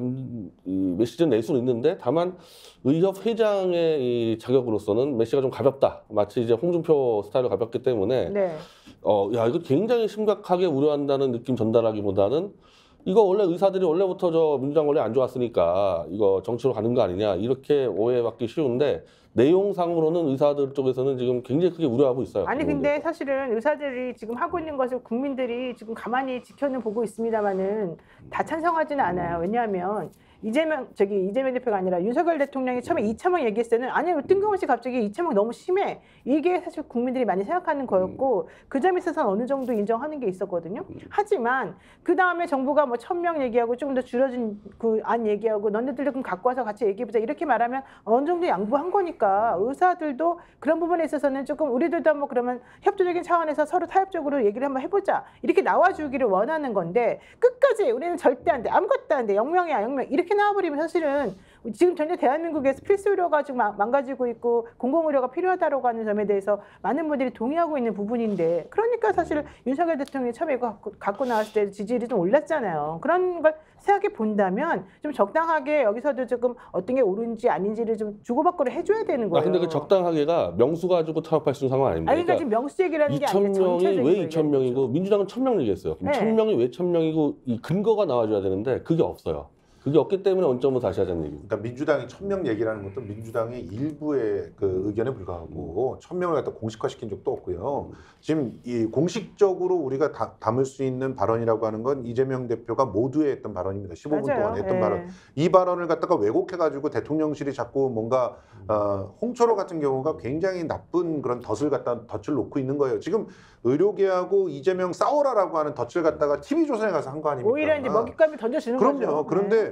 메시지를 낼 수는 있는데 다만 의협 회장의 이 자격으로서는 메시지가 좀 가볍다. 마치 이제 홍준표 스타일로 가볍기 때문에 네. 야 이거 굉장히 심각하게 우려한다는 느낌 전달하기보다는 이거 원래 의사들이 원래부터 저 민주당 원래 안 좋았으니까 이거 정치로 가는 거 아니냐 이렇게 오해받기 쉬운데 내용상으로는 의사들 쪽에서는 지금 굉장히 크게 우려하고 있어요. 아니 근데 사실은 의사들이 지금 하고 있는 것을 국민들이 지금 가만히 지켜는 보고 있습니다만은 다 찬성하지는 않아요. 왜냐하면 이재명 대표가 아니라 윤석열 대통령이 처음에 이차명 얘기했을 때는 아니 뜬금없이 갑자기 이차명 너무 심해 이게 사실 국민들이 많이 생각하는 거였고 그 점에 있어서는 어느 정도 인정하는 게 있었거든요. 하지만 그 다음에 정부가 뭐 1000명 얘기하고 조금 더 줄여진 그 안 얘기하고 너네들도 그럼 갖고 와서 같이 얘기해보자 이렇게 말하면 어느 정도 양보한 거니까 의사들도 그런 부분에 있어서는 조금 우리들도 한번 그러면 협조적인 차원에서 서로 타협적으로 얘기를 한번 해보자 이렇게 나와주기를 원하는 건데 끝까지 우리는 절대 안 돼 아무것도 안 돼 영명이야 영명 이렇게 나와버리면 사실은 지금 전혀 대한민국에서 필수 의료가 지금 망가지고 있고 공공의료가 필요하다고 하는 점에 대해서 많은 분들이 동의하고 있는 부분인데 그러니까 사실 윤석열 대통령이 처음에 이거 갖고 나왔을 때 지지율이 좀 올랐잖아요. 그런 걸 생각해 본다면 좀 적당하게 여기서도 조금 어떤 게 옳은지 아닌지를 좀 주고받고를 해줘야 되는 거예요. 근데 그 적당하게가 명수 가지고 타협할 수 있는 상황 아닙니까? 아니, 그러니까 지금 명수 얘기라는 게 아니라 2,000명이 왜 2,000명이고 민주당은 1,000명 얘기했어요. 그럼 네. 1,000명이 왜 1,000명이고 이 근거가 나와줘야 되는데 그게 없어요. 그게 없기 때문에 원점을 다시 하자는 얘기입니다. 그러니까 민주당이 1000명 얘기라는 것도 민주당의 일부의 그 의견에 불과하고 1000명을 갖다 공식화시킨 적도 없고요. 지금 이 공식적으로 우리가 담을 수 있는 발언이라고 하는 건 이재명 대표가 모두에 했던 발언입니다. 15분 맞아요. 동안 했던 예. 발언. 이 발언을 갖다가 왜곡해가지고 대통령실이 자꾸 뭔가 홍철호 같은 경우가 굉장히 나쁜 그런 덫을 놓고 있는 거예요. 지금 의료계하고 이재명 싸워라라고 하는 덫을 갖다가 TV조선에 가서 한 거 아닙니까? 오히려 이제 먹잇감을 던져주는 거죠. 그럼요. 그런데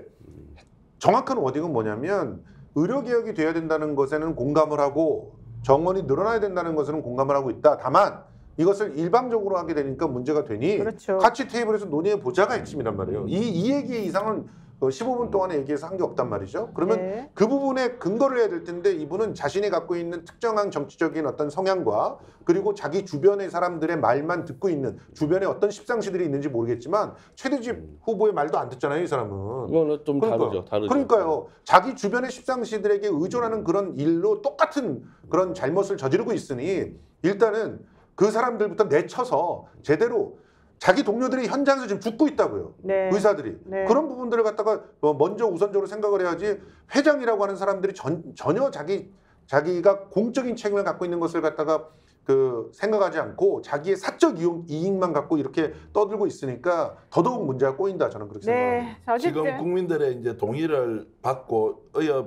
정확한 워딩은 뭐냐면 의료개혁이 돼야 된다는 것에는 공감을 하고 정원이 늘어나야 된다는 것에는 공감을 하고 있다. 다만 이것을 일방적으로 하게 되니까 문제가 되니 그렇죠. 같이 테이블에서 논의해 보자가 핵심이란 말이에요. 이 얘기 이상은 15분 동안에 얘기해서 한 게 없단 말이죠. 그러면 네. 그 부분에 근거를 해야 될 텐데 이분은 자신이 갖고 있는 특정한 정치적인 어떤 성향과 그리고 자기 주변의 사람들의 말만 듣고 있는 주변에 어떤 십상시들이 있는지 모르겠지만 최대집 후보의 말도 안 듣잖아요, 이 사람은. 이거는 좀 다르죠. 그러니까요. 자기 주변의 십상시들에게 의존하는 그런 일로 똑같은 그런 잘못을 저지르고 있으니 일단은 그 사람들부터 내쳐서 제대로 자기 동료들이 현장에서 지금 죽고 있다고요. 네. 의사들이. 네. 그런 부분들을 갖다가 먼저 우선적으로 생각을 해야지 회장이라고 하는 사람들이 전혀 자기가 공적인 책임을 갖고 있는 것을 갖다가 생각하지 않고 자기의 사적 이익만 갖고 이렇게 떠들고 있으니까 더더욱 문제가 꼬인다. 저는 그렇게 생각합니다. 네. 어쨌든 지금 국민들의 이제 동의를 받고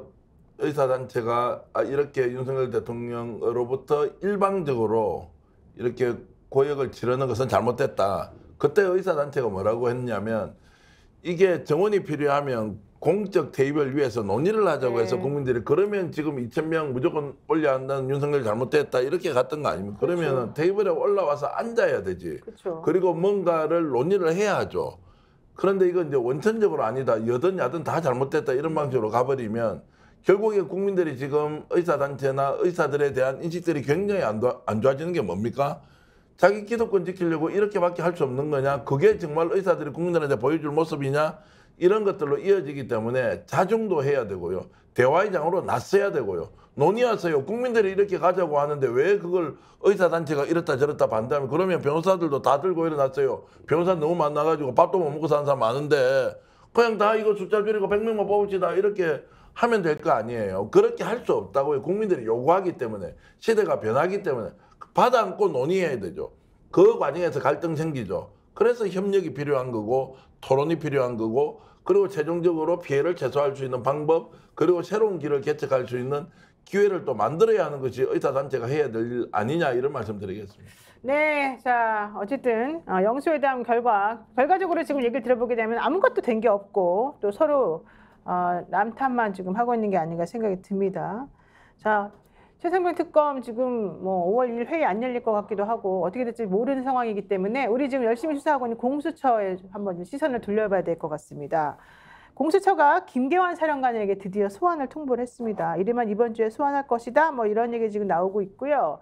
의사단체가 이렇게 윤석열 대통령으로부터 일방적으로 이렇게 고역을 치르는 것은 잘못됐다. 그때 의사단체가 뭐라고 했냐면 이게 정원이 필요하면 공적 대입을 위해서 논의를 하자고 해서 국민들이 그러면 지금 2,000명 무조건 올려야 한다는 윤석열 잘못됐다 이렇게 갔던 거 아닙니까? 그렇죠. 그러면 테이블에 올라와서 앉아야 되지. 그렇죠. 그리고 뭔가를 논의를 해야 하죠. 그런데 이건 이제 원천적으로 아니다. 여든 야든 다 잘못됐다 이런 방식으로 가버리면 결국에 국민들이 지금 의사단체나 의사들에 대한 인식들이 굉장히 안 좋아지는 게 뭡니까? 자기 기득권 지키려고 이렇게밖에 할 수 없는 거냐? 그게 정말 의사들이 국민들한테 보여줄 모습이냐? 이런 것들로 이어지기 때문에 자중도 해야 되고요. 대화의 장으로 나서야 되고요. 논의하세요. 국민들이 이렇게 가자고 하는데 왜 그걸 의사단체가 이렇다 저렇다 반대하면 그러면 변호사들도 다 들고 일어났어요. 변호사 너무 많아가지고 밥도 못 먹고 사는 사람 많은데 그냥 다 이거 숫자 줄이고 100명만 뽑읍시다 이렇게 하면 될 거 아니에요. 그렇게 할 수 없다고요. 국민들이 요구하기 때문에 시대가 변하기 때문에 받아 안고 논의해야 되죠. 그 과정에서 갈등 생기죠. 그래서 협력이 필요한 거고 토론이 필요한 거고 그리고 최종적으로 피해를 최소화할 수 있는 방법 그리고 새로운 길을 개척할 수 있는 기회를 또 만들어야 하는 것이 의사단체가 해야 될 일 아니냐 이런 말씀드리겠습니다. 네, 자 어쨌든 영수회담 결과적으로 지금 얘기를 들어보게 되면 아무것도 된 게 없고 또 서로 남 탓만 지금 하고 있는 게 아닌가 생각이 듭니다. 자, 최상병 특검 지금 뭐 5월 1일 회의 안 열릴 것 같기도 하고 어떻게 될지 모르는 상황이기 때문에 우리 지금 열심히 수사하고 있는 공수처에 한번 시선을 돌려봐야 될 것 같습니다. 공수처가 김계환 사령관에게 드디어 소환을 통보를 했습니다. 이르면 이번 주에 소환할 것이다. 뭐 이런 얘기 지금 나오고 있고요.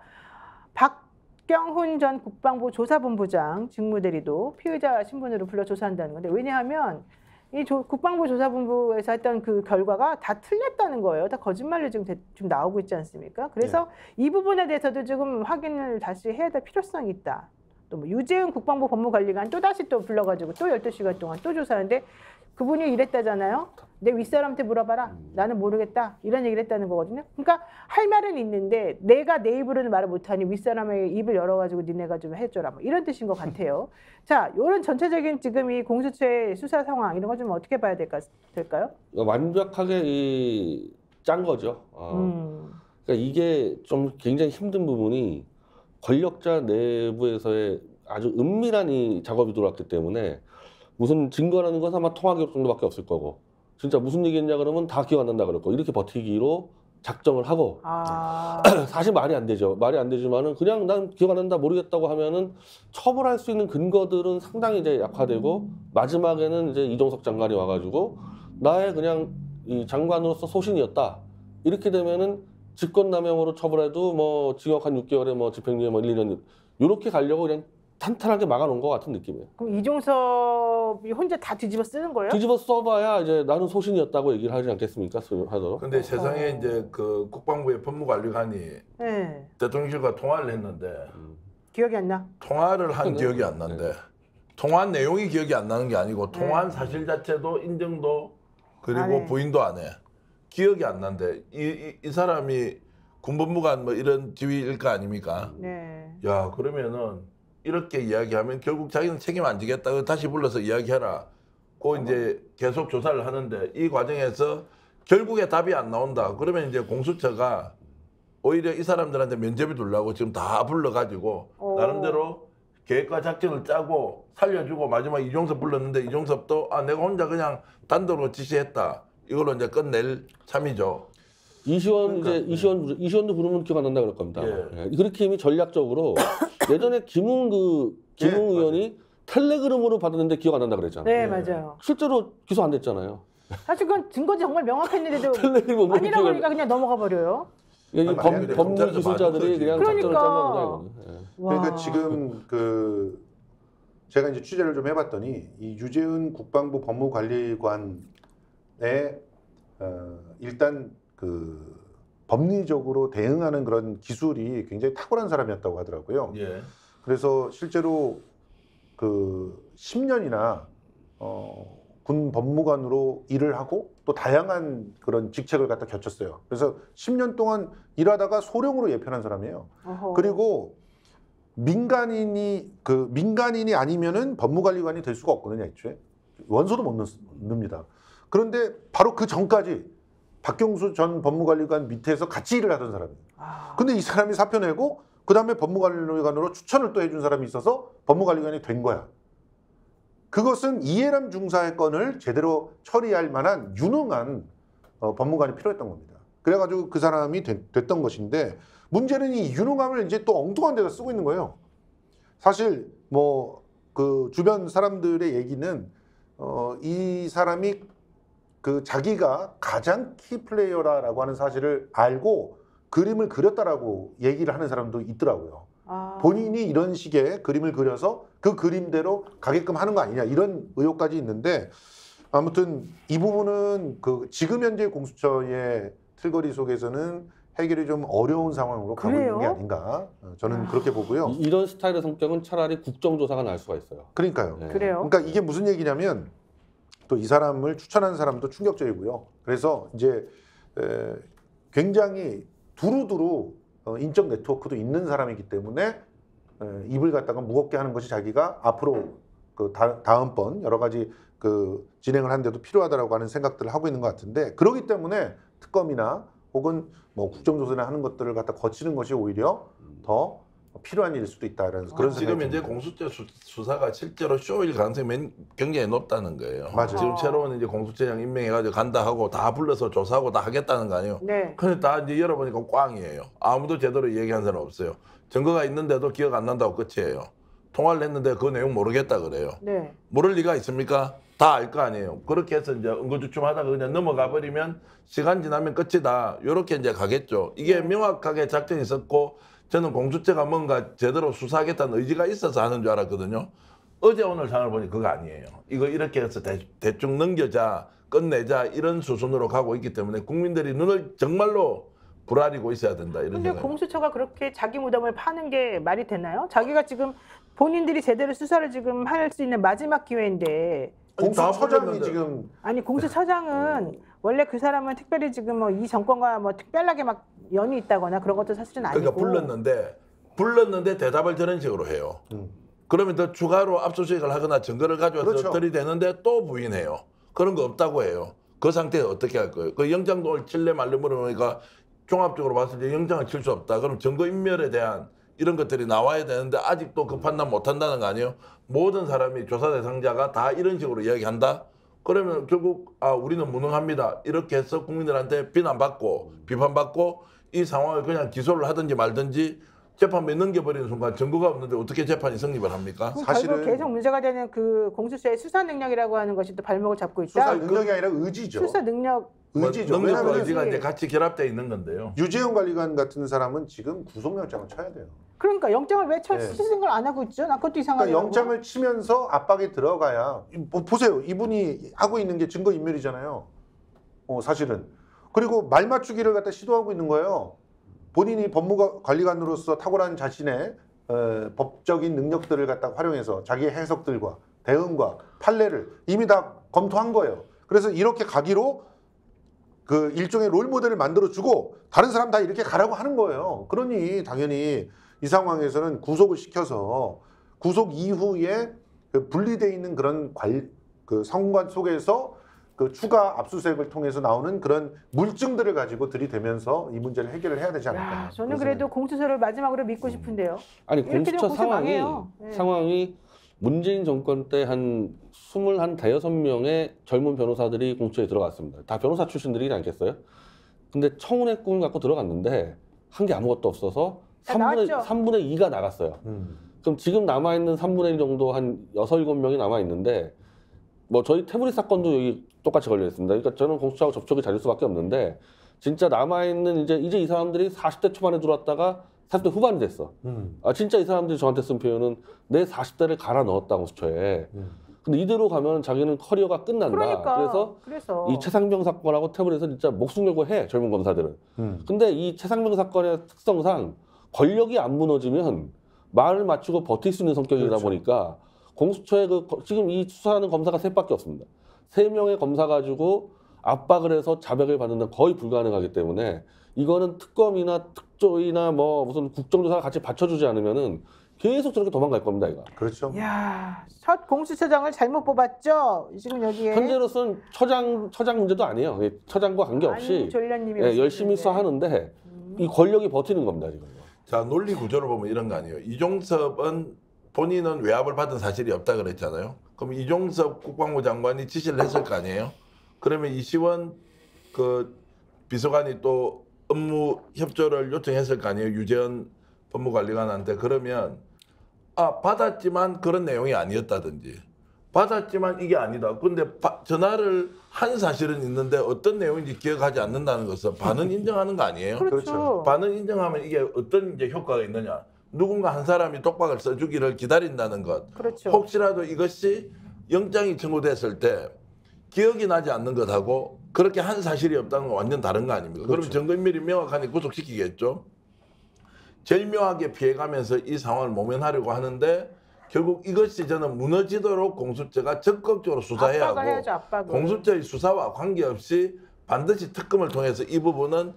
박경훈 전 국방부 조사본부장 직무대리도 피의자 신분으로 불러 조사한다는 건데 왜냐하면 이 국방부 조사본부에서 했던 그 결과가 다 틀렸다는 거예요. 다 거짓말로 지금 나오고 있지 않습니까? 그래서 이 부분에 대해서도 지금 확인을 다시 해야 될 필요성이 있다. 또 뭐 유재은 국방부 법무관리관 또 다시 또 불러가지고 또 12시간 동안 또 조사하는데 그분이 이랬다잖아요. 내 윗사람한테 물어봐라. 나는 모르겠다. 이런 얘기를 했다는 거거든요. 그러니까 할 말은 있는데 내가 내 입으로는 말을 못하니 윗사람의 입을 열어가지고 니네가 좀 해줘라. 뭐 이런 뜻인 것 같아요. 자, 이런 전체적인 지금 이 공수처의 수사 상황 이런 거 좀 어떻게 봐야 될까요? 완벽하게 짠 거죠. 그러니까 이게 좀 굉장히 힘든 부분이 권력자 내부에서의 아주 은밀한 이 작업이 들어왔기 때문에 무슨 증거라는 건 아마 통화 기록 정도밖에 없을 거고 진짜 무슨 얘기했냐 그러면 다 기억 안 난다 그럴 거 이렇게 버티기로 작정을 하고 사실 말이 안 되죠. 말이 안 되지만은 그냥 난 기억 안 난다 모르겠다고 하면은 처벌할 수 있는 근거들은 상당히 이제 약화되고 마지막에는 이제 이종석 장관이 와가지고 나의 그냥 이 장관으로서 소신이었다 이렇게 되면은 직권남용으로 처벌해도 뭐 징역 한 6개월에 뭐 집행유예 뭐 1, 2년 이렇게 가려고 그냥 탄탄하게 막아놓은 것 같은 느낌이에요. 그럼 이종섭이 혼자 다 뒤집어 쓰는 거예요? 뒤집어 써봐야 이제 나는 소신이었다고 얘기를 하지 않겠습니까? 하도록. 근데 세상에 이제 그 국방부의 법무관리관이 네. 대통령실과 통화를 했는데 기억이 안 나? 통화를 한 기억이 안 난대. 통화한 내용이 기억이 안 나는 게 아니고 통화한 사실 자체도 인정도 그리고 안 해. 부인도 안 해. 기억이 안 난대. 이 사람이 군법무관 뭐 이런 지위일 거 아닙니까? 네. 야 그러면은 이렇게 이야기하면 결국 자기는 책임 안 지겠다. 다시 불러서 이야기해라. 그 이제 계속 조사를 하는데 이 과정에서 결국에 답이 안 나온다. 그러면 이제 공수처가 오히려 이 사람들한테 면죄부 두려고 지금 다 불러가지고 나름대로 계획과 작전을 짜고 살려주고 마지막 이종섭 불렀는데 이종섭도 내가 혼자 그냥 단독으로 지시했다. 이걸로 이제 끝낼 참이죠. 이시원 이시원도 부르면 기억 안 난다 그럴 겁니다. 예. 그렇게 이미 전략적으로 예전에 김웅 의원이 텔레그램으로 받았는데 기억 안 난다 그랬잖아요. 네, 맞아요. 실제로 기소 안 됐잖아요. 사실 그건 증거지 정말 명확했는데도 텔레그램 아니라고 하니까 그냥 넘어가 버려요. 법무 기술자들이 그냥 작전을 짠 겁니다. 이거는. 예. 그러니까 지금 제가 이제 취재를 좀 해봤더니 이 유재은 국방부 법무관리관의 일단 법리적으로 대응하는 그런 기술이 굉장히 탁월한 사람이었다고 하더라고요. 예. 그래서 실제로 10년이나 군 법무관으로 일을 하고 또 다양한 그런 직책을 갖다 갖췄어요. 그래서 10년 동안 일하다가 소령으로 예편한 사람이에요. 어허. 그리고 민간인이 아니면은 법무관리관이 될 수가 없거든요, 애초에. 원서도 못 넣습니다. 그런데 바로 그 전까지 박경수 전 법무관리관 밑에서 같이 일을 하던 사람이에요. 근데 이 사람이 사표 내고 그 다음에 법무관리관으로 추천을 또 해준 사람이 있어서 법무관리관이 된 거야. 그것은 이해람 중사의 건을 제대로 처리할 만한 유능한 법무관이 필요했던 겁니다. 그래가지고 그 사람이 됐던 것인데 문제는 이 유능함을 이제 또 엉뚱한 데다 쓰고 있는 거예요. 사실 그 주변 사람들의 얘기는 이 사람이 자기가 가장 키플레이어라고 하는 사실을 알고 그림을 그렸다라고 얘기를 하는 사람도 있더라고요. 본인이 이런 식의 그림을 그려서 그 그림대로 가게끔 하는 거 아니냐 이런 의혹까지 있는데 아무튼 이 부분은 지금 현재 공수처의 틀거리 속에서는 해결이 좀 어려운 상황으로 가고 있는 게 아닌가 저는 그렇게 보고요. 이런 스타일의 성격은 차라리 국정조사가 날 수가 있어요. 그러니까요. 네. 그래요? 그러니까 이게 무슨 얘기냐면 또 이 사람을 추천한 사람도 충격적이고요. 그래서 이제 굉장히 두루두루 인적 네트워크도 있는 사람이기 때문에 입을 갖다가 무겁게 하는 것이 자기가 앞으로 그 다음번 여러 가지 그 진행을 하는데도 필요하다라고 하는 생각들을 하고 있는 것 같은데, 그렇기 때문에 특검이나 혹은 뭐 국정조사나 하는 것들을 갖다 거치는 것이 오히려 더 필요한 일일 수도 있다라는 그런 생각이 지금 이제 듭니다. 공수처 수사가 실제로 쇼일 가능성이 굉장히 높다는 거예요. 맞아요. 지금 새로운 이제 공수처장 임명해가지고 간다 하고 다 불러서 조사하고 다 하겠다는 거 아니에요. 네. 근데 다 이제 열어보니까 꽝이에요. 아무도 제대로 얘기한 사람 없어요. 증거가 있는데도 기억 안 난다고 끝이에요. 통화를 했는데 그 내용 모르겠다 그래요. 네. 모를 리가 있습니까? 다 알 거 아니에요. 그렇게 해서 이제 응거주춤하다가 그냥 넘어가 버리면 시간 지나면 끝이다. 이렇게 이제 가겠죠. 이게 명확하게 작전이 있었고 저는 공수처가 뭔가 제대로 수사하겠다는 의지가 있어서 하는 줄 알았거든요. 어제 오늘 상을 보니 그거 아니에요. 이거 이렇게 해서 대충 넘겨자, 끝내자 이런 수순으로 가고 있기 때문에 국민들이 눈을 정말로 부라리고 있어야 된다 이런 근데 생각이. 공수처가 그렇게 자기 무덤을 파는 게 말이 되나요? 자기가 지금 본인들이 제대로 수사를 지금 할 수 있는 마지막 기회인데. 공수처장이 지금 아니 공수처장은 원래 그 사람은 특별히 지금 뭐 이 정권과 뭐 특별하게 막 연이 있다거나 그런 것도 사실은 아니고. 그러니까 불렀는데 대답을 저런 식으로 해요. 그러면 더 추가로 압수수색을 하거나 증거를 가져와서 그렇죠. 들이대는데 또 부인해요. 그런 거 없다고 해요. 그 상태에 어떻게 할 거예요? 그 영장도 오늘 칠래 말래 물어보니까 종합적으로 봤을 때 영장을 칠 수 없다. 그럼 증거인멸에 대한 이런 것들이 나와야 되는데 아직도 그 판단 못 한다는 거 아니에요? 모든 사람이 조사 대상자가 다 이런 식으로 이야기한다? 그러면 결국 우리는 무능합니다. 이렇게 해서 국민들한테 비난받고 비판받고 이 상황을 그냥 기소를 하든지 말든지 재판부에 넘겨버리는 순간 증거가 없는데 어떻게 재판이 성립을 합니까? 그럼 사실은- 결국 계속 문제가 되는 그 공수처의 수사 능력이라고 하는 것이 또 발목을 잡고 있다. 수사 능력이 아니라 의지죠. 수사 능력. 의지죠. 능력과 왜냐하면 의지가 이제 같이 결합되어 있는 건데요. 유재영 관리관 같은 사람은 지금 구속영장을 쳐야 돼요. 그러니까 영장을 왜 네. 치는 걸 안 하고 있죠? 나 그것도 이상하네요. 그러니까 영장을 치면서 압박에 들어가야 보세요. 이분이 하고 있는 게 증거인멸이잖아요. 사실은. 그리고 말 맞추기를 갖다 시도하고 있는 거예요. 본인이 법무관리관으로서 탁월한 자신의 법적인 능력들을 갖다 활용해서 자기의 해석들과 대응과 판례를 이미 다 검토한 거예요. 그래서 이렇게 가기로 그 일종의 롤 모델을 만들어주고 다른 사람 다 이렇게 가라고 하는 거예요. 그러니 당연히 이 상황에서는 구속을 시켜서 구속 이후에 그 분리되어 있는 그런 그 상관 속에서 그 추가 압수수색을 통해서 나오는 그런 물증들을 가지고 들이대면서 이 문제를 해결을 해야 되지 않을까. 야, 저는 그런 그래도 공수처를 마지막으로 믿고 싶은데요. 아니 이렇게 되면 공수처 공수 망해요. 네. 상황이 문재인 정권 때 한 26명의 젊은 변호사들이 공수처에 들어갔습니다. 다 변호사 출신들이지 않겠어요? 근데 청운의 꿈을 갖고 들어갔는데 한 게 아무것도 없어서 나왔죠. 3분의 2가 나갔어요. 그럼 지금 남아있는 3분의 1 정도 한 6, 7명이 남아있는데 뭐 저희 태블릿 사건도 여기 똑같이 걸려 있습니다. 그러니까 저는 공수처하고 접촉이 잦을 수밖에 없는데 진짜 남아있는 이제 이 사람들이 40대 초반에 들어왔다가 40대 후반이 됐어. 진짜 이 사람들이 저한테 쓴 표현은 내 40대를 갈아 넣었다 공수처에. 근데 이대로 가면 자기는 커리어가 끝난다. 그러니까. 그래서 이 최상병 사건하고 태블릿은 진짜 목숨 걸고 해 젊은 검사들은. 근데 이 최상병 사건의 특성상 권력이 안 무너지면 말을 맞추고 버틸 수 있는 성격이다 그렇죠. 보니까 공수처에 지금 이 수사하는 검사가 3밖에 없습니다. 3명의 검사 가지고 압박을 해서 자백을 받는 건 거의 불가능하기 때문에 이거는 특검이나 특조위나 뭐 무슨 국정조사가 같이 받쳐주지 않으면은 계속 저렇게 도망갈 겁니다, 이거. 그렇죠. 야, 첫 공수처장을 잘못 뽑았죠. 지금 여기에 현재로서는 처장 문제도 아니에요. 처장과 관계없이 안졸련님이 열심히 수사하는데 이 권력이 버티는 겁니다, 지금. 자, 논리 구조를 보면 이런 거 아니에요. 이종섭은 본인은 외압을 받은 사실이 없다 그랬잖아요. 그럼 이종섭 국방부 장관이 지시를 했을 거 아니에요. 그러면 이시원 그 비서관이 또 업무 협조를 요청했을 거 아니에요. 유재현 법무관리관한테. 그러면 받았지만 그런 내용이 아니었다든지 받았지만 이게 아니다. 근데 전화를 한 사실은 있는데 어떤 내용인지 기억하지 않는다는 것은 반은 인정하는 거 아니에요? 그렇죠. 그렇죠. 반은 인정하면 이게 어떤 이제 효과가 있느냐? 누군가 한 사람이 똑박을 써주기를 기다린다는 것. 그렇죠. 혹시라도 이것이 영장이 청구됐을 때 기억이 나지 않는 것하고 그렇게 한 사실이 없다는 건 완전 다른 거 아닙니까? 그렇죠. 그러면 증거인멸이 명확하니 구속시키겠죠. 제일 묘하게 피해가면서 이 상황을 모면하려고 하는데 결국 이것이 저는 무너지도록 공수처가 적극적으로 수사해야 압박을 하고 해야죠, 압박을. 공수처의 수사와 관계없이 반드시 특검을 통해서 이 부분은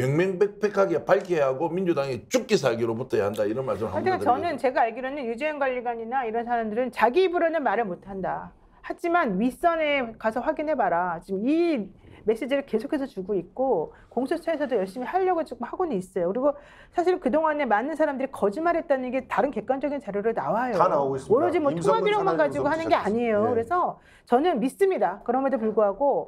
명명백백하게 밝혀야 하고 민주당이 죽기 살기로 붙어야 한다 이런 말씀을 하여튼 합니다. 저는 제가 알기로는 유재현 관리관이나 이런 사람들은 자기 입으로는 말을 못한다. 하지만 윗선에 가서 확인해봐라. 지금 이 메시지를 계속해서 주고 있고 공수처에서도 열심히 하려고 지금 하고는 있어요. 그리고 사실 그동안에 많은 사람들이 거짓말했다는 게 다른 객관적인 자료로 나와요. 다 나오고 있습니다. 오로지 뭐 임성근 통화기록만 가지고 하는 게 시작했어요. 아니에요. 예. 그래서 저는 믿습니다. 그럼에도 불구하고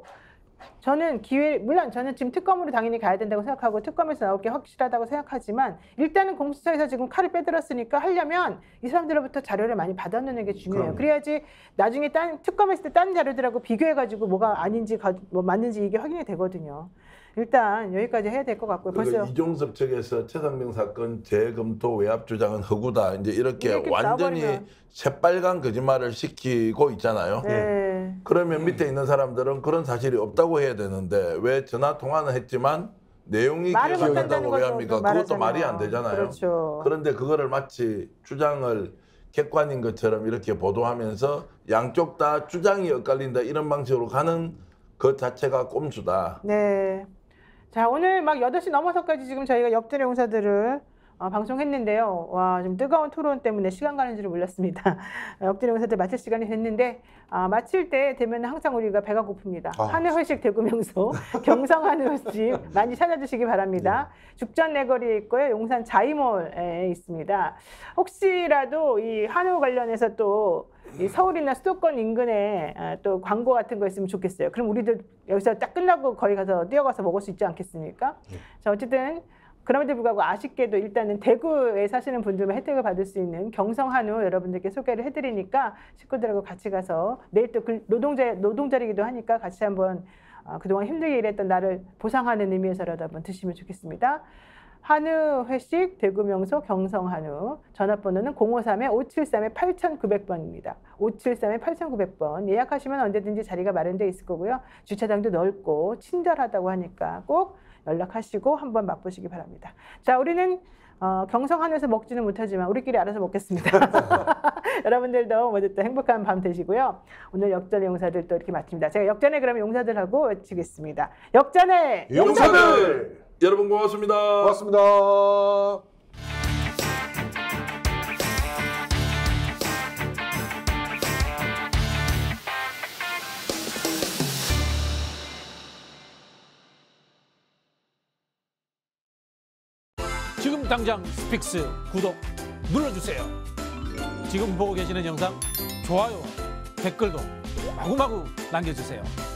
저는 물론 저는 지금 특검으로 당연히 가야 된다고 생각하고 특검에서 나올 게 확실하다고 생각하지만 일단은 공수처에서 지금 칼을 빼들었으니까 하려면 이 사람들로부터 자료를 많이 받아놓는 게 중요해요. 그럼요. 그래야지 나중에 특검했을 때 다른 자료들하고 비교해가지고 뭐가 아닌지 뭐 맞는지 이게 확인이 되거든요. 일단 여기까지 해야 될 것 같고요. 그러니까 벌써 이종섭 측에서 최상병 사건 재검토 외압 주장은 허구다. 이제 이렇게 이렇게 완전히 나와버리면. 새빨간 거짓말을 시키고 있잖아요. 네. 그러면 밑에 있는 사람들은 그런 사실이 없다고 해야 되는데 왜 전화 통화는 했지만 내용이 말을 기억이 안 못한다는 난다고 왜 거죠. 합니까? 또 그것도 말하잖아요. 말이 안 되잖아요. 그렇죠. 그런데 그거를 마치 주장을 객관인 것처럼 이렇게 보도하면서 양쪽 다 주장이 엇갈린다 이런 방식으로 가는 것 자체가 꼼수다. 네. 자, 오늘 막 8시 넘어서까지 지금 저희가 역전의 용사들을 방송했는데요. 와, 좀 뜨거운 토론 때문에 시간 가는 줄 몰랐습니다. 역전의 용사들 마칠 시간이 됐는데 마칠 때 되면 항상 우리가 배가 고픕니다. 한우회식 대구명소 경성 한우집 많이 찾아주시기 바랍니다. 죽전 내거리에 있고요. 용산 자이몰에 있습니다. 혹시라도 이 한우 관련해서 또 이 서울이나 수도권 인근에 또 광고 같은 거 있으면 좋겠어요. 그럼 우리들 여기서 딱 끝나고 거기 가서 뛰어가서 먹을 수 있지 않겠습니까? 자, 어쨌든 그럼에도 불구하고 아쉽게도 일단은 대구에 사시는 분들만 혜택을 받을 수 있는 경성 한우 여러분들께 소개를 해드리니까 식구들하고 같이 가서 내일 또 노동자리기도 하니까 같이 한번 그동안 힘들게 일했던 나를 보상하는 의미에서라도 한번 드시면 좋겠습니다. 한우 회식 대구명소 경성한우 전화번호는 053-573-8900번입니다. 573-8900번 예약하시면 언제든지 자리가 마련되어 있을 거고요. 주차장도 넓고 친절하다고 하니까 꼭 연락하시고 한번 맛보시기 바랍니다. 자, 우리는 경성한우에서 먹지는 못하지만 우리끼리 알아서 먹겠습니다. 여러분들도 모두 또 행복한 밤 되시고요. 오늘 역전의 용사들 또 이렇게 마칩니다. 제가 역전의 그러면 용사들하고 외치겠습니다. 역전의 용사들! 여러분 고맙습니다. 고맙습니다. 지금 당장 스픽스 구독 눌러주세요. 지금 보고 계시는 영상 좋아요, 댓글도 마구마구 남겨주세요.